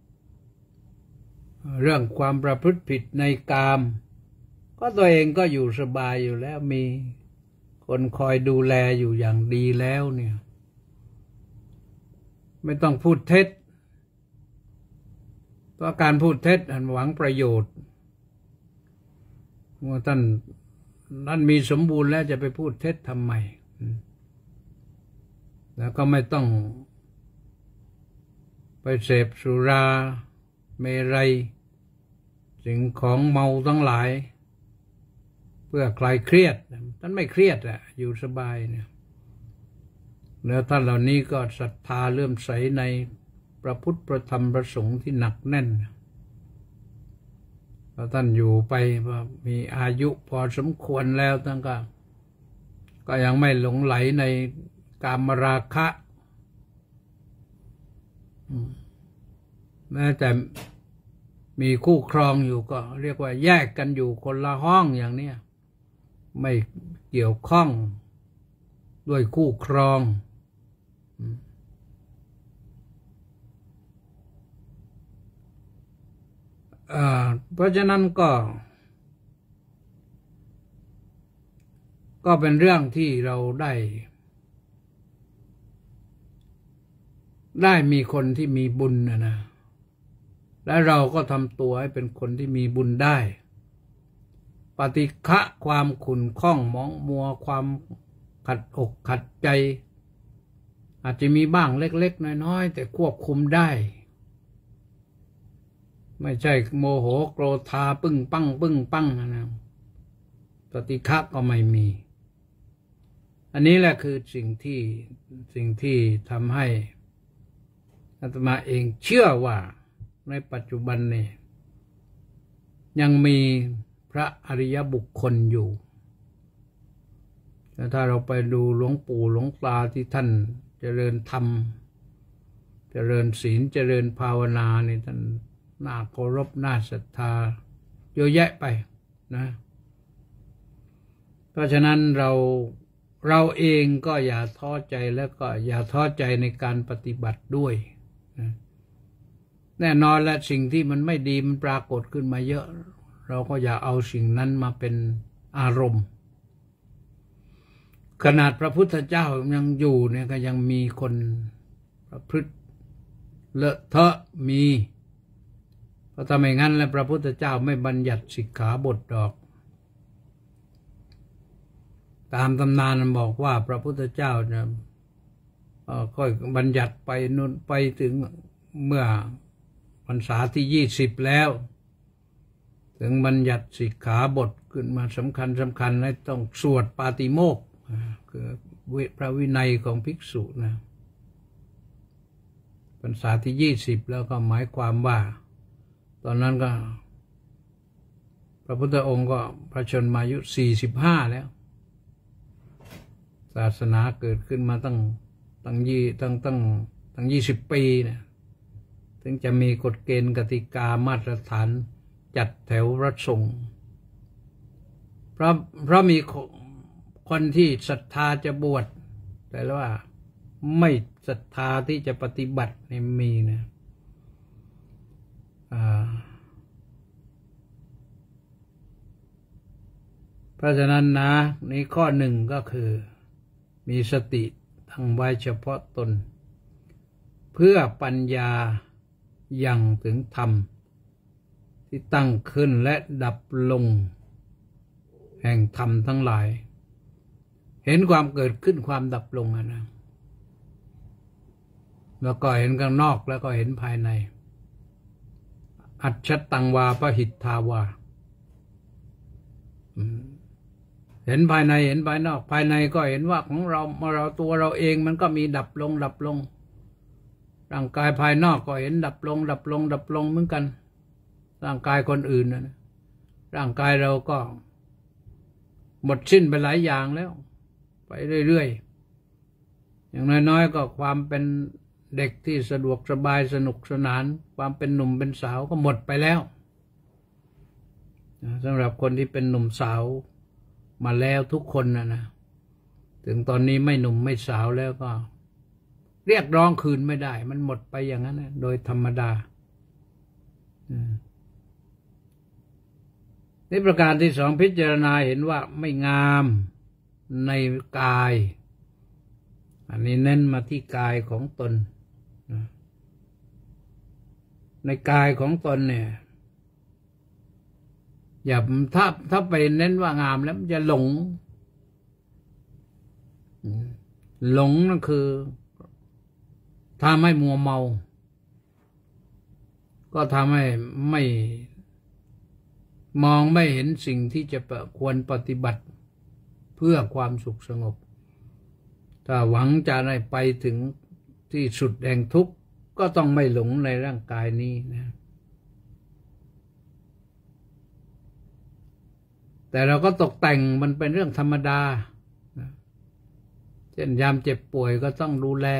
เรื่องความประพฤติผิดในกามก็ตัวเองก็อยู่สบายอยู่แล้วมีคนคอยดูแลอยู่อย่างดีแล้วเนี่ยไม่ต้องพูดเท็จเพราะการพูดเท็จอันหวังประโยชน์ว่าท่านมีสมบูรณ์แล้วจะไปพูดเท็จทำไมแล้วก็ไม่ต้องไปเสพสุราเมรัยสิ่งของเมาทั้งหลายเพื่อคลายเครียดท่านไม่เครียดอ่ะอยู่สบายเนี่ยแล้วท่านเหล่านี้ก็ศรัทธาเลื่อมใสในพระพุทธพระธรรมพระสงฆ์ที่หนักแน่นพอท่านอยู่ไปมีอายุพอสมควรแล้วท่านก็ยังไม่หลงไหลในกามราคะแม้แต่มีคู่ครองอยู่ก็เรียกว่าแยกกันอยู่คนละห้องอย่างนี้ไม่เกี่ยวข้องด้วยคู่ครองเพราะฉะนั้นก็เป็นเรื่องที่เราได้มีคนที่มีบุญนะและเราก็ทำตัวให้เป็นคนที่มีบุญได้ปฏิฆะความขุ่นข้องมองมัวความขัดอกขัดใจอาจจะมีบ้างเล็กๆน้อยๆแต่ควบคุมได้ไม่ใช่โมโหโกรธาปึ้งปั้งนะปฏิฆะก็ไม่มีอันนี้แหละคือสิ่งที่ทำให้อาตมาเองเชื่อว่าในปัจจุบันนี้ยังมีพระอริยบุคคลอยู่แต่ถ้าเราไปดูหลวงปู่หลวงตาที่ท่านเจริญธรรมเจริญศีลเจริญภาวนาเนี่ยท่านน่าเคารพน่าศรัทธาเยอะแยะไปนะเพราะฉะนั้นเราเองก็อย่าท้อใจแล้วก็อย่าท้อใจในการปฏิบัติด้วยนะแน่นอนและสิ่งที่มันไม่ดีมันปรากฏขึ้นมาเยอะเราก็อย่าเอาสิ่งนั้นมาเป็นอารมณ์ขนาดพระพุทธเจ้ายังอยู่เนี่ยก็ยังมีคนประพฤติเลอะเทอะมีเพราะถ้าไม่งั้นแล้วพระพุทธเจ้าไม่บัญญัติสิกขาบทดอกตามตำนานมันบอกว่าพระพุทธเจ้าเนี่ยก็บัญญัติไปนู่นไปถึงเมื่อพรรษาที่20แล้วถึงบัญญัติสิกขาบทขึ้นมาสำคัญให้ต้องสวดปาติโมกข์คือพระวินัยของภิกษุนะพรรษาที่20แล้วก็หมายความว่าตอนนั้นก็พระพุทธองค์ก็พระชนมายุ45แล้วศาสนาเกิดขึ้นมาตั้ง20 ปีเนี่ยถึงจะมีกฎเกณฑ์กติกามาตรฐานจัดแถวรับส่งเพราะมีคนที่ศรัทธาจะบวชแต่ว่าไม่ศรัทธาที่จะปฏิบัตินี่มีนะเพราะฉะนั้นนะนี่ข้อหนึ่งก็คือมีสติตั้งไว้เฉพาะตนเพื่อปัญญายังถึงธรรมที่ตั้งขึ้นและดับลงแห่งธรรมทั้งหลายเห็นความเกิดขึ้นความดับลงนะแล้วก็เห็นข้างนอกแล้วก็เห็นภายในอัจฉตังวาปหิทธาวาเห็นภายในเห็นภายนอกภายในก็เห็นว่าของเราตัวเราเองมันก็มีดับลงร่างกายภายนอกก็เห็นดับลงเหมือนกันร่างกายคนอื่นนะร่างกายเราก็หมดสิ้นไปหลายอย่างแล้วไปเรื่อยๆอย่างน้อยๆก็ความเป็นเด็กที่สะดวกสบายสนุกสนานความเป็นหนุ่มเป็นสาวก็หมดไปแล้วสำหรับคนที่เป็นหนุ่มสาวมาแล้วทุกคนนะถึงตอนนี้ไม่หนุ่มไม่สาวแล้วก็เรียกร้องคืนไม่ได้มันหมดไปอย่างนั้นโดยธรรมดานี่ประการที่สองพิจารณาเห็นว่าไม่งามในกายอันนี้เน้นมาที่กายของตนในกายของตนเนี่ยอย่าถ้าไปเน้นว่างามแล้วมันจะหลงนั่นคือถ้าไม่มัวเมาก็ทำให้ไม่มองไม่เห็นสิ่งที่จะควรปฏิบัติเพื่อความสุขสงบถ้าหวังจะได้ไปถึงที่สุดแห่งทุกข์ก็ต้องไม่หลงในร่างกายนี้นะแต่เราก็ตกแต่งมันเป็นเรื่องธรรมดาเช่นยามเจ็บป่วยก็ต้องดูแล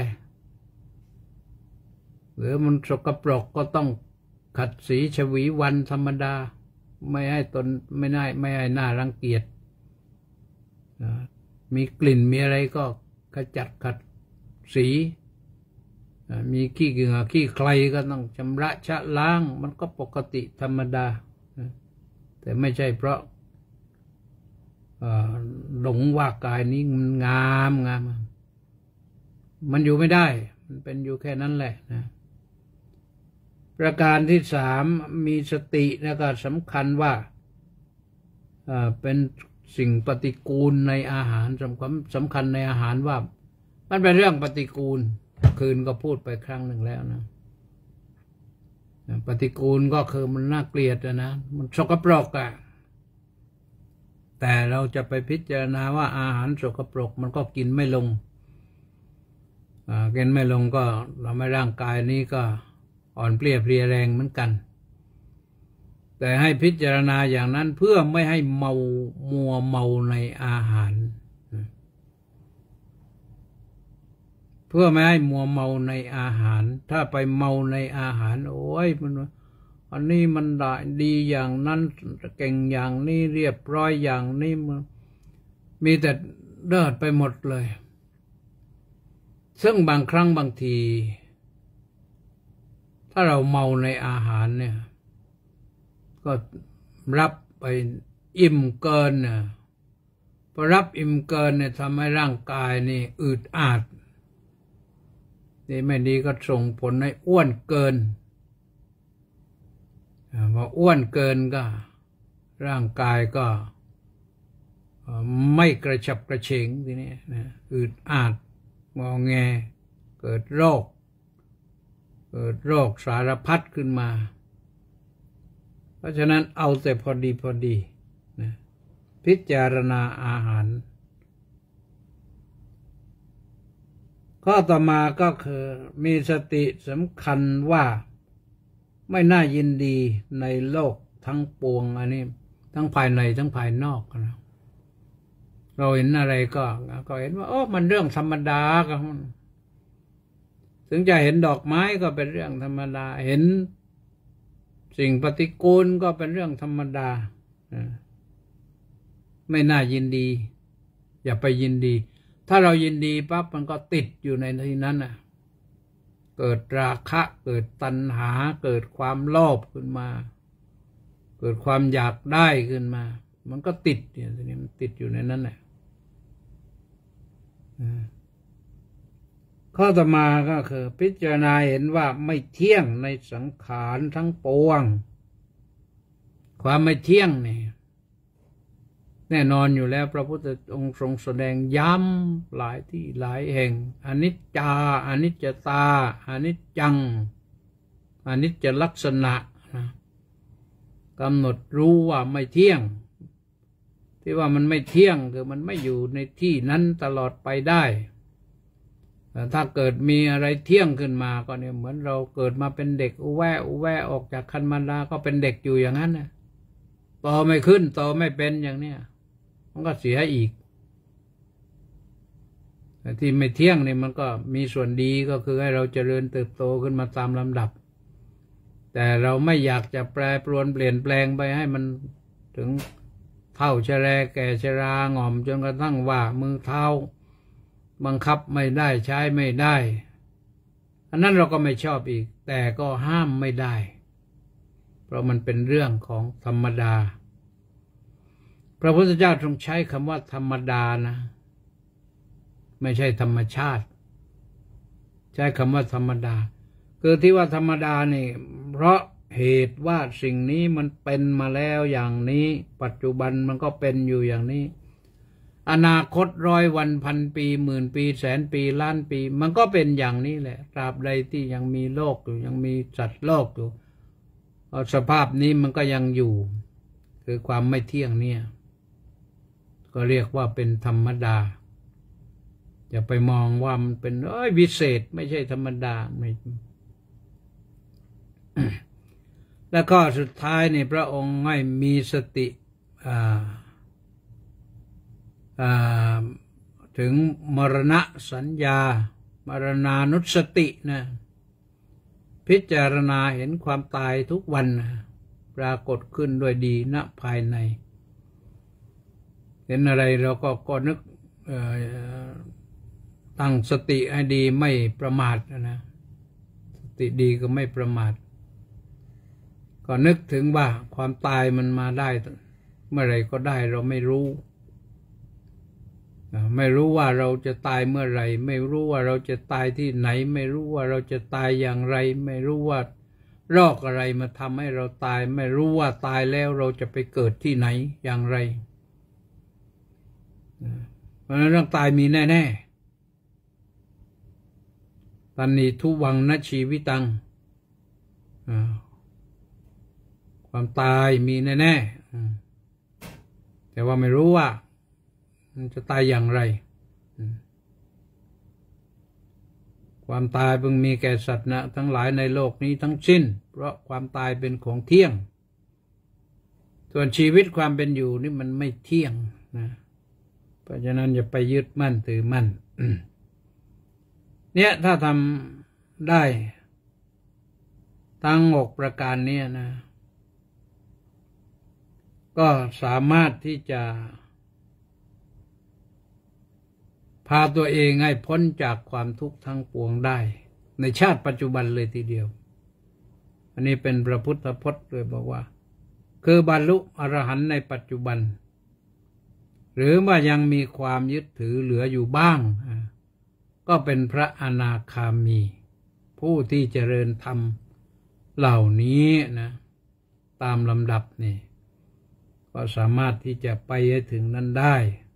หรือมันสกปรกก็ต้องขัดสีฉวีวันธรรมดาไม่ให้ตนไม่ให้หน้ารังเกียจมีกลิ่นมีอะไรก็ขจัดขัดสีมีขี้เหงื่อขี้ใครก็ต้องชำระชะล้างมันก็ปกติธรรมดาแต่ไม่ใช่เพราะหลงว่ากายนี้มันงามมันอยู่ไม่ได้มันเป็นอยู่แค่นั้นแหละนะประการที่สามมีสติแล้วก็สำคัญว่าเป็นสิ่งปฏิกูลในอาหารสำคัญในอาหารว่ามันเป็นเรื่องปฏิกูลคืนก็พูดไปครั้งหนึ่งแล้วนะปฏิกูลก็คือมันน่าเกลียดนะมันสกปรกแต่เราจะไปพิจารณาว่าอาหารสกปรกมันก็กินไม่ลงกินไม่ลงก็ทำให้ร่างกายนี้ก็อ่อนเพลียแรงเหมือนกันแต่ให้พิจารณาอย่างนั้นเพื่อไม่ให้มัวเมาในอาหารเพื่อไม่ให้มัวเมาในอาหารถ้าไปเมาในอาหารโอ้ยมันอันนี้มันดีอย่างนั้นเก่งอย่างนี้เรียบร้อยอย่างนี้มันมีแต่เลิศไปหมดเลยซึ่งบางครั้งบางทีถ้าเราเมาในอาหารเนี่ยก็รับไปอิ่มเกินเนี่ยพอรับอิ่มเกินเนี่ยทำให้ร่างกายนี่อืดอาดนี่ไม่ดีก็ส่งผลให้อ้วนเกินพออ้วนเกินก็ร่างกายก็ไม่กระฉับกระเฉงทีนี้นะอืดอาดงอแงเกิดโรคสารพัดขึ้นมาเพราะฉะนั้นเอาแต่พอดีนะพิจารณาอาหารข้อต่อมาก็คือมีสติสำคัญว่าไม่น่ายินดีในโลกทั้งปวงอันนี้ทั้งภายในทั้งภายนอกนะเราเห็นอะไรก็เห็นว่าโอ้มันเรื่องธรรมดาก็ถึงจะเห็นดอกไม้ก็เป็นเรื่องธรรมดาเห็นสิ่งปฏิกูลก็เป็นเรื่องธรรมดาไม่น่ายินดีอย่าไปยินดีถ้าเรายินดีปั๊บมันก็ติดอยู่ในที่นั้นน่ะเกิดราคะเกิดตัณหาเกิดความโลภขึ้นมาเกิดความอยากได้ขึ้นมามันก็ติดเนี่ยทีนี้มันติดอยู่ในนั้นแหละข้อต่อมาก็คือพิจารณาเห็นว่าไม่เที่ยงในสังขารทั้งปวงความไม่เที่ยงนี่แน่นอนอยู่แล้วพระพุทธองค์ทรงแสดงย้ำหลายที่หลายแห่งอนิจจาอนิจจตาอนิจจังอนิจจลักษณะนะกำหนดรู้ว่าไม่เที่ยงที่ว่ามันไม่เที่ยงคือมันไม่อยู่ในที่นั้นตลอดไปได้แต่ถ้าเกิดมีอะไรเที่ยงขึ้นมาก็เนี่ยเหมือนเราเกิดมาเป็นเด็กอุแวะออกจากคันมารดาก็เป็นเด็กอยู่อย่างนั้นนะโตไม่ขึ้นโตไม่เป็นอย่างเนี้ยมันก็เสียอีกแต่ที่ไม่เที่ยงนี่มันก็มีส่วนดีก็คือให้เราเจริญเติบโตขึ้นมาตามลำดับแต่เราไม่อยากจะแปรปรวนเปลี่ยนแปลงไปให้มันถึงเฒ่าชราแก่ชราหง่อมจนกระทั่งว่ามือเท้าบังคับไม่ได้ใช้ไม่ได้อันนั้นเราก็ไม่ชอบอีกแต่ก็ห้ามไม่ได้เพราะมันเป็นเรื่องของธรรมดาพระพุทธเจ้าทรงใช้คำว่าธรรมดานะไม่ใช่ธรรมชาติใช้คำว่าธรรมดาคือที่ว่าธรรมดานี่เพราะเหตุว่าสิ่งนี้มันเป็นมาแล้วอย่างนี้ปัจจุบันมันก็เป็นอยู่อย่างนี้อนาคต100 วันพันปีหมื่นปีแสนปีล้านปีมันก็เป็นอย่างนี้แหละตราบใดที่ยังมีโลกอยู่ยังมีสัตว์โลกอยู่สภาพนี้มันก็ยังอยู่คือความไม่เที่ยงเนี่ยก็เรียกว่าเป็นธรรมดาอย่าไปมองว่ามันเป็นวิเศษไม่ใช่ธรรมดาไม่ และข้อสุดท้ายนี่พระองค์ให้มีสติถึงมรณะสัญญามรณานุสตินะพิจารณาเห็นความตายทุกวันปรากฏขึ้นด้วยดีณภายในเห็นอะไรเราก็นึกตั้งสติให้ดีไม่ประมาทนะสติดีก็ไม่ประมาทก็นึกถึงว่าความตายมันมาได้เมื่อไรก็ได้เราไม่รู้ว่าเราจะตายเมื่อไรไม่รู้ว่าเราจะตายที่ไหนไม่รู้ว่าเราจะตายอย่างไรไม่รู้ว่าโรคอะไรมาทำให้เราตายไม่รู้ว่าตายแล้วเราจะไปเกิดที่ไหนอย่างไรเพราะฉะนั้นเรื่องตายมีแน่ๆตันนิทุวังนชีวิตังความตายมีแน่ๆแต่ว่าไม่รู้ว่ามันจะตายอย่างไรความตายเพิ่งมีแก่สัตว์นะทั้งหลายในโลกนี้ทั้งสิ้นเพราะความตายเป็นของเที่ยงส่วนชีวิตความเป็นอยู่นี่มันไม่เที่ยงนะเพราะฉะนั้นอย่าไปยึดมั่นถือมั่นเนี่ยถ้าทำได้ทั้ง6ประการนี้นะก็สามารถที่จะพาตัวเองให้พ้นจากความทุกข์ทั้งปวงได้ในชาติปัจจุบันเลยทีเดียวอันนี้เป็นพระพุทธพจน์เลยบอกว่าคือบรรลุอรหันต์ในปัจจุบันหรือว่ายังมีความยึดถือเหลืออยู่บ้างก็เป็นพระอนาคามีผู้ที่เจริญธรรมเหล่านี้นะตามลำดับนี่ก็สามารถที่จะไปให้ถึงนั้นได้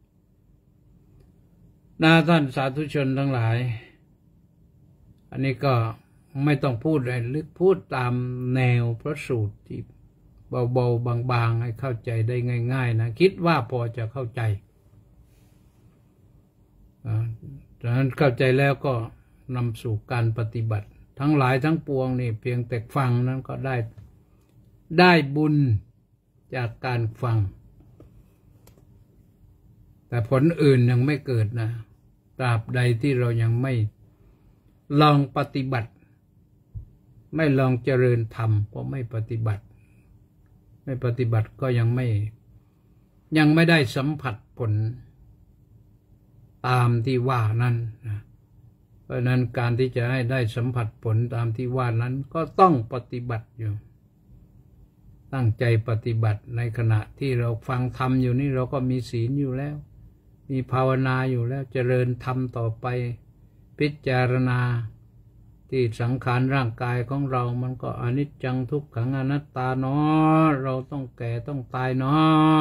ท่านสาธุชนทั้งหลายอันนี้ก็ไม่ต้องพูดอะไรลึกพูดตามแนวพระสูตรที่เบาๆบางๆให้เข้าใจได้ง่ายๆนะคิดว่าพอจะเข้าใจดังนั้นเข้าใจแล้วก็นำสู่การปฏิบัติทั้งหลายทั้งปวงนี่เพียงแต่ฟังนั้นก็ได้บุญจากการฟังแต่ผลอื่นยังไม่เกิดนะตราบใดที่เรายังไม่ลองปฏิบัติไม่ลองเจริญธรรมก็ไม่ปฏิบัติก็ยังไม่ได้สัมผัสผลตามที่ว่านั้นนะเพราะนั้นการที่จะให้ได้สัมผัสผลตามที่ว่านั้นก็ต้องปฏิบัติอยู่ตั้งใจปฏิบัติในขณะที่เราฟังธรรมอยู่นี่เราก็มีศีลอยู่แล้วมีภาวนาอยู่แล้วเจริญธรรมต่อไปพิจารณาที่สังขารร่างกายของเรามันก็อนิจจังทุกขังอนัตตาเนาะเราต้องแก่ต้องตายเนาะ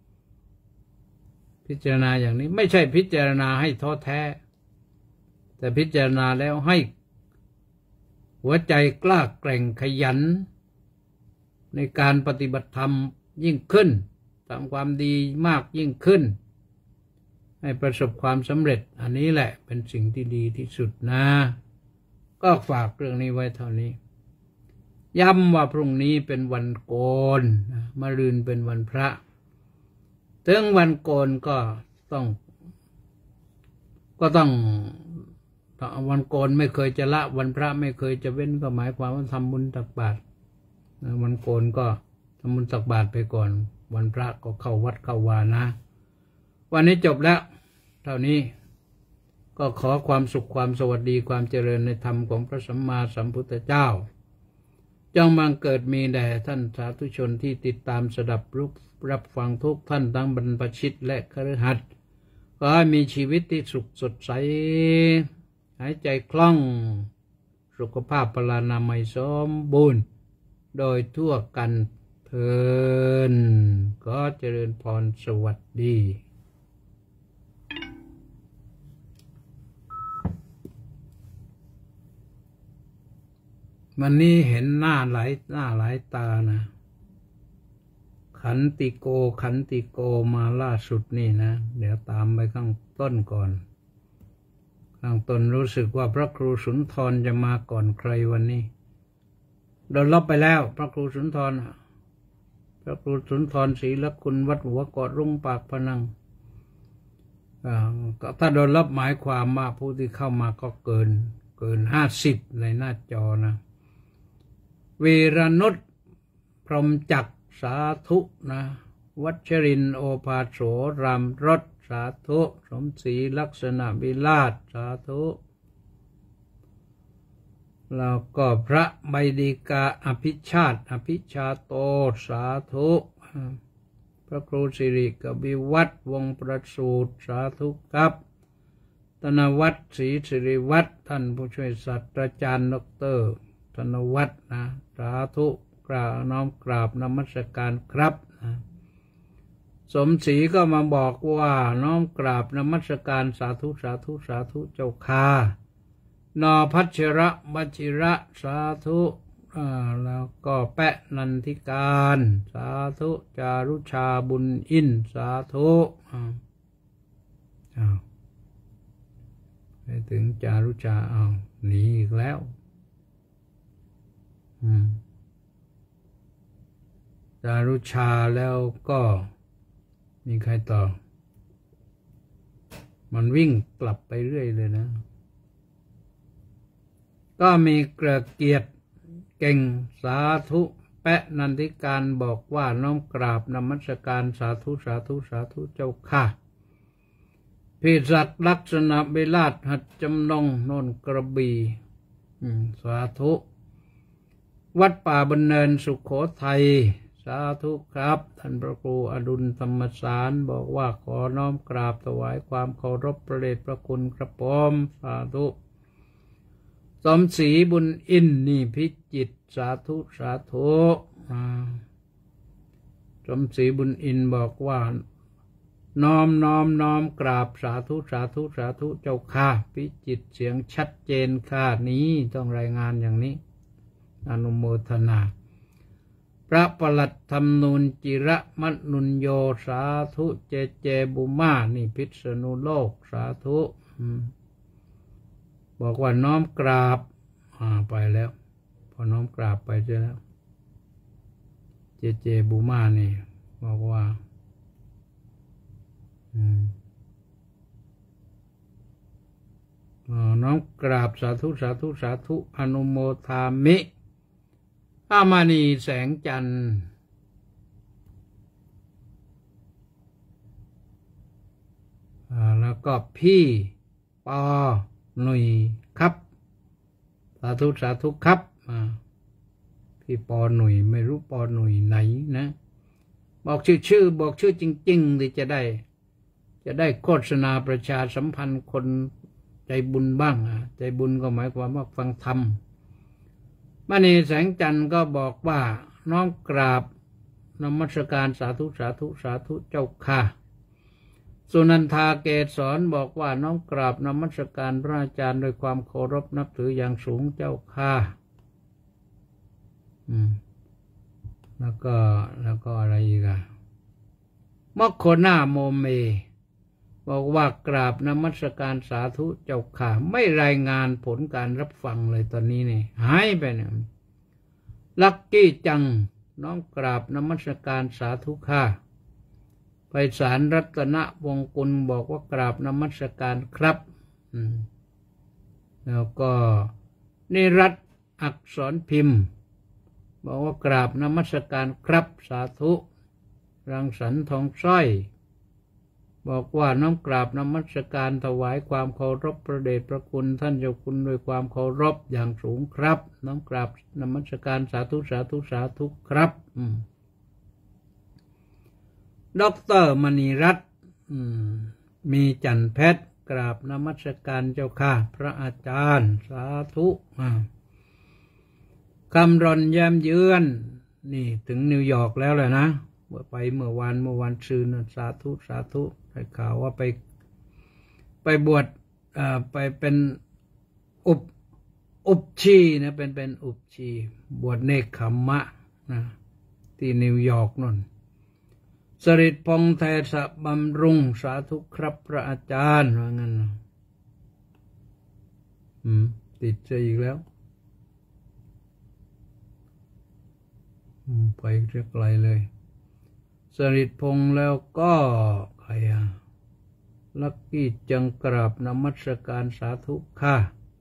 พิจารณาอย่างนี้ไม่ใช่พิจารณาให้ท้อแท้แต่พิจารณาแล้วให้หัวใจกล้าแกร่งขยันในการปฏิบัติธรรมยิ่งขึ้นทำความดีมากยิ่งขึ้นให้ประสบความสำเร็จอันนี้แหละเป็นสิ่งที่ดีที่สุดนะก็ฝากเรื่องนี้ไว้เท่านี้ย้ำว่าพรุ่งนี้เป็นวันโกนมะรืนเป็นวันพระถึงวันโกนก็ต้องวันโกนไม่เคยจะละวันพระไม่เคยจะเว้นก็หมายความว่าทำบุญตักบาตรวันโกนก็ทำบุญตักบาตรไปก่อนวันพระก็เข้าวัดเข้าวานะวันนี้จบแล้วเท่านี้ก็ขอความสุขความสวัสดีความเจริญในธรรมของพระสัมมาสัมพุทธเจ้าจงบังเกิดมีแด่ท่านสาธุชนที่ติดตามสดับรับฟังทุกท่านทั้งบรรพชิตและคฤหัสถ์ขอให้มีชีวิตที่สุขสดใสหายใจคล่องสุขภาพพลานามัยสมบูรณ์โดยทั่วกันเทินก็เจริญพรสวัสดีวันนี้เห็นหน้าหลายตานะขันติโกมาล่าสุดนี่นะเดี๋ยวตามไปข้างต้นก่อนข้างต้นรู้สึกว่าพระครูสุนทรจะมาก่อนใครวันนี้โดนลบไปแล้วพระครูสุนทรศรีละคุณวัดหัวเกาะรุ่งปากพนังถ้าโดนลบหมายความว่าผู้ที่เข้ามาก็เกิน50ในหน้าจอนะเวรนุชพรหมจักรสาธุนะวัชรินทร์โอภาโสรามรสสาธุสมศรีลักษณะวิลาศสาธุแล้วก็พระใบดีกาอภิชาติอภิชาโตสาธุพระครูสิริกบิวัฒน์วงศ์ประสูติสาธุครับธนวัฒน์ศรีสิริวัฒน์ท่านผู้ช่วยศาสตราจารย์ดร.ธนวัฒน์นะสาธุกราบน้อมกราบนมัสการครับสมศรีก็มาบอกว่าน้อมกราบนมัสการสาธุเจ้าค่ะนอพัชระบัชิระสาธุแล้วก็แปะนันทิการสาธุจารุชาบุญอินสาธุไปถึงจารุชาหนีอีกแล้วจารุชาแล้วก็มีใครต่อมันวิ่งกลับไปเรื่อยเลยนะก็มีเกียรติเก่งสาธุแปะนันทิการบอกว่าน้อมกราบนมัสการสาธุสาธุสาธุเจ้าค่ะพิศักดิ์ลักษณะเบลาศหัดจำนงโนนกระบี่สาธุวัดป่าบรรเนินสุโขทัยสาธุครับท่านพระครูอดุลธรรมสารบอกว่าขอน้อมกราบถวายความเคารพพระเดชพระคุณกระผมสาธุสมศรีบุญอินนี่พิจิตรสาธุสาธุสมศรีบุญอินบอกว่าน้อมกราบสาธุสาธุสาธุเจ้าค่ะพิจิตรเสียงชัดเจนค่ะนี้ต้องรายงานอย่างนี้อนุโมทนาพระประหลัดธรรมนูญจิระมนุญโยสาธุเจบุมานี่พิษณุโลกสาธุบอกว่าน้อมกราบไปแล้วพอน้อมกราบไปเจอแล้วเจบุมานี่บอกว่าน้อมกราบสาธุสาธุสาธุอนุโมทามิอามานีแสงจันทร์แล้วก็พี่ปอหนุ่ยครับสาธุสาธุครับพี่ปอหนุ่ยไม่รู้ปอหนุ่ยไหนนะบอกชื่อบอกชื่อจริงๆที่จะได้โฆษณาประชาสัมพันธ์คนใจบุญบ้างใจบุญก็หมายความว่าฟังธรรมมณีแสงจันทร์ก็บอกว่าน้อมกราบนมัสการสาธุสาธุสาธุเจ้าค่ะสุนันทาเกศรบอกว่าน้อมกราบนมัสการพระอาจารย์ด้วยความเคารพนับถืออย่างสูงเจ้าค่ะแล้วก็อะไรอีกมคโคนาโมเมบอกว่ากราบนมัสการสาธุเจ้าค่ะไม่รายงานผลการรับฟังเลยตอนนี้นี่หายไปเนี่ยลักกี้จังน้องกราบนมัสการสาธุค่ะไพศาลรัตนวงกุลบอกว่ากราบนมัสการครับแล้วก็นิรัตน์อักษรพิมพ์บอกว่ากราบนมัสการครับสาธุรังสรรค์ทองสร้อยบอกว่าน้อมกราบนมัสการถวายความเคารพพระเดชพระคุณท่านเจ้าคุณด้วยความเคารพอย่างสูงครับน้อมกราบนมัสการสาธุสาธุสาธุครับดร.มณีรัตน์มีจันทร์เพชรกราบนมัสการเจ้าค่ะพระอาจารย์สาธุคำรอนแย้มเยือนนี่ถึงนิวยอร์กแล้วแหละนะไปเมื่อวานซืนสาธุสาธุได้ข่าวว่าไปบวชไปเป็นอุปชีนะเป็นอุปชีบวชเนกขัมมะนะที่นิวยอร์กนั่นสฤษดิ์พงษ์ไทยสะบำรุงสาธุครับพระอาจารย์ว่างั้นติดใจอีกแล้วไปเรียกไกลเลยสฤษดิ์พงษ์แล้วก็ใครลักกี้จังกราบนมัสการสาธุค่ะ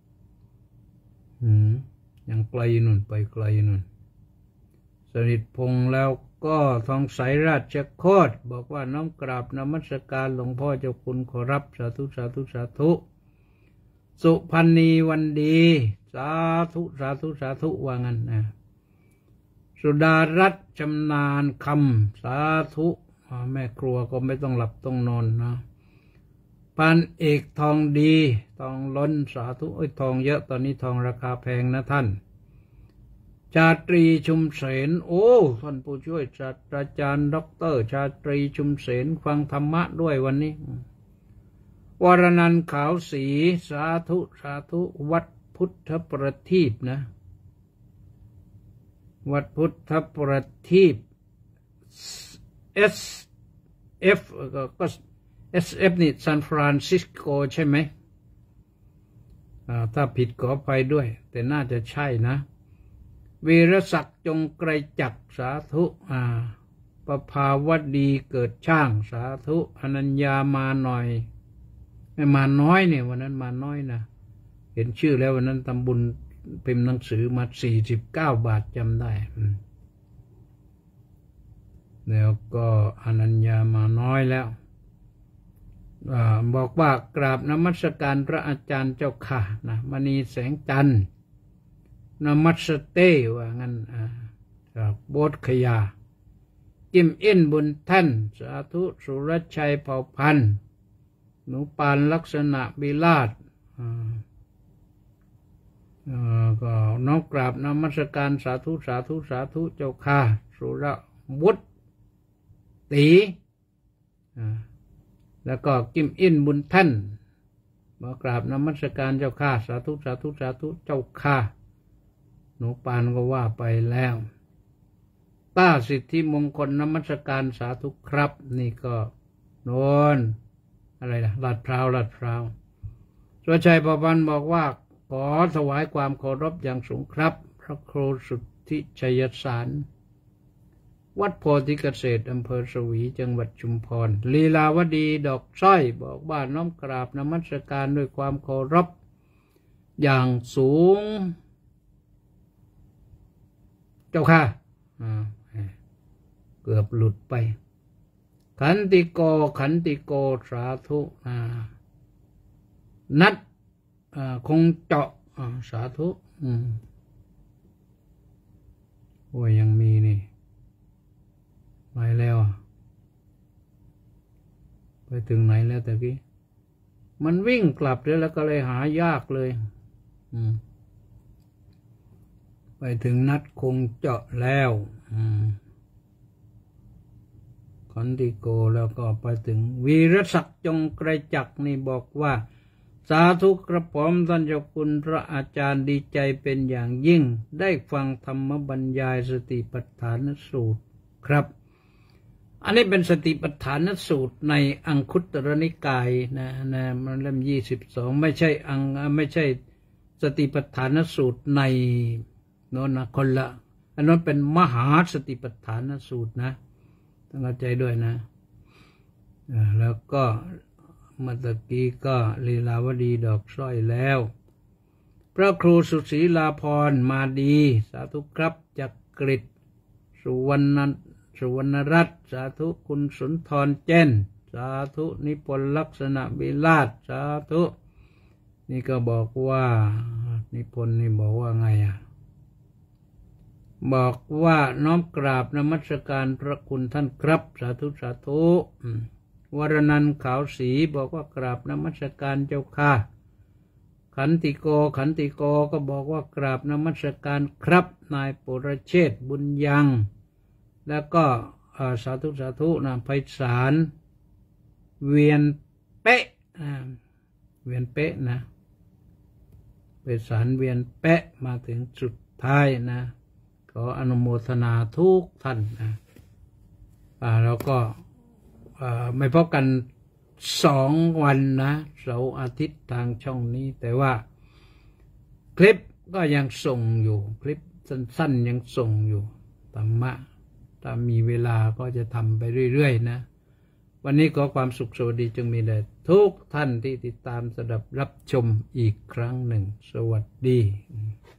ยังไกลนู่นไปไกลนู่นสฤษดิ์พงษ์แล้วก็ทองใสราชโคตรบอกว่าน้อมกราบนมัสการหลวงพ่อเจ้าคุณขอรับสาธุสาธุสาธุสุพันนีวันดีสาธุสาธุสาธุว่างั้นนะสุดารัตน์ชำนาญคำสาธุแม่ครัวก็ไม่ต้องหลับต้องนอนนะพันเอกทองดีทองล้นสาธุทองเยอะตอนนี้ทองราคาแพงนะท่านชาตรีชุมเสนโอ้ท่านผู้ช่วยศาสตราจารย์ดร.ชาตรีชุมเสนฟังธรรมะด้วยวันนี้วรนันท์ขาวศรีสาธุสาธุวัดพุทธประทีปนะวัดพุทธประทีป SF ก็ SF นี่ซานฟรานซิสโกใช่ไหมถ้าผิดขออภัยด้วยแต่น่าจะใช่นะวีรศักดิ์จงไกรจักรสาธุประภาวดีเกิดช่างสาธุอนัญญามาหน่อยไม่มาน้อยเนี่ยวันนั้นมาน้อยนะเห็นชื่อแล้ววันนั้นทำบุญพิมพ์หนังสือมา49 บาทจำได้แล้วก็อนัญญามาน้อยแล้วบอกว่ากราบนมัสการพระอาจารย์เจ้าค่ะนะมณีแสงจันทร์นมัสเตว่างั้นโบสขยากิมอินบุญท่านสาธุสุรชัยเผ่าพันธุ์หนูปานลักษณะบิลาศก็น้อมกราบนมัสการสาธุสาธุสาธุเจ้าค่ะสุรวุฒิตีแล้วก็กิมอินบุญท่านมากราบนมัสการเจ้าค่ะสาธุสาธุสาธุเจ้าค่ะหนูปานก็ว่าไปแล้วต้าสิทธิมงคลนมัสการสาธุครับนี่ก็โน่นอะไรนะลาดพร้าวสุรชัยประพันธ์บอกว่าขอถวายความเคารพอย่างสูงครับพระครูสุทธิชัยสารวัดโพธิเกษตรอำเภอสวีจังหวัดชุมพรลีลาวดีดอกสร้อยบอกว่าน้อมกราบนมัสการด้วยความเคารพอย่างสูงเจ้าค่ะเกือบหลุดไปขันติโกสาธุนัดคงเจาะสาธุโอ้ยยังมีนี่ไปแล้วไปถึงไหนแล้วแต่กี้มันวิ่งกลับแล้วก็เลยหายากเลยไปถึงนัดคงเจาะแล้วขันติโกแล้วก็ไปถึงวีรศักดิ์จงไกรจักรนี่บอกว่าสาธุกระผมท่านเจ้าคุณพระอาจารย์ดีใจเป็นอย่างยิ่งได้ฟังธรรมบรรยายสติปัฏฐานสูตรครับอันนี้เป็นสติปัฏฐานสูตรในอังคุตรนิกายนะมันเล่ม22ไม่ใช่สติปัฏฐานสูตรในโน้นนะคนละอันนั้นเป็นมหาสติปัฏฐานสูตรนะต้องเข้าใจด้วยนะแล้วก็เมื่อกี้ก็ลีลาวดีดอกสร้อยแล้วพระครูสุศีลาภรณ์มาดีสาธุครับจักริดสุวรรณรัตน์สาธุคุณสุนทรเจนสาธุนิพนธ์ลักษณะบิลาศสาธุนี่ก็บอกว่านิพนธ์นี่บอกว่าไงบอกว่าน้อมกราบนมัสการพระคุณท่านครับสาธุสาธุวรนันท์ขาวศรีบอกว่ากราบนมัสการเจ้าค่ะขันติโกก็บอกว่ากราบนมัสการครับนายปุรเชษฐ์บุญยังแล้วก็สาธุนะไพศาลเวียนเป๊ะนะไพศาลเวียนเป๊ะมาถึงสุดท้ายนะขออนุโมทนาทุกท่านนะแล้วก็ไม่พบกัน2 วันนะเสาร์อาทิตย์ทางช่องนี้แต่ว่าคลิปก็ยังส่งอยู่คลิปสั้นๆยังส่งอยู่ธรรมะถ้ามีเวลาก็จะทำไปเรื่อยๆนะวันนี้ขอความสุขสวัสดีจงมีแด่ทุกท่านที่ติดตามสดับรับชมอีกครั้งหนึ่งสวัสดี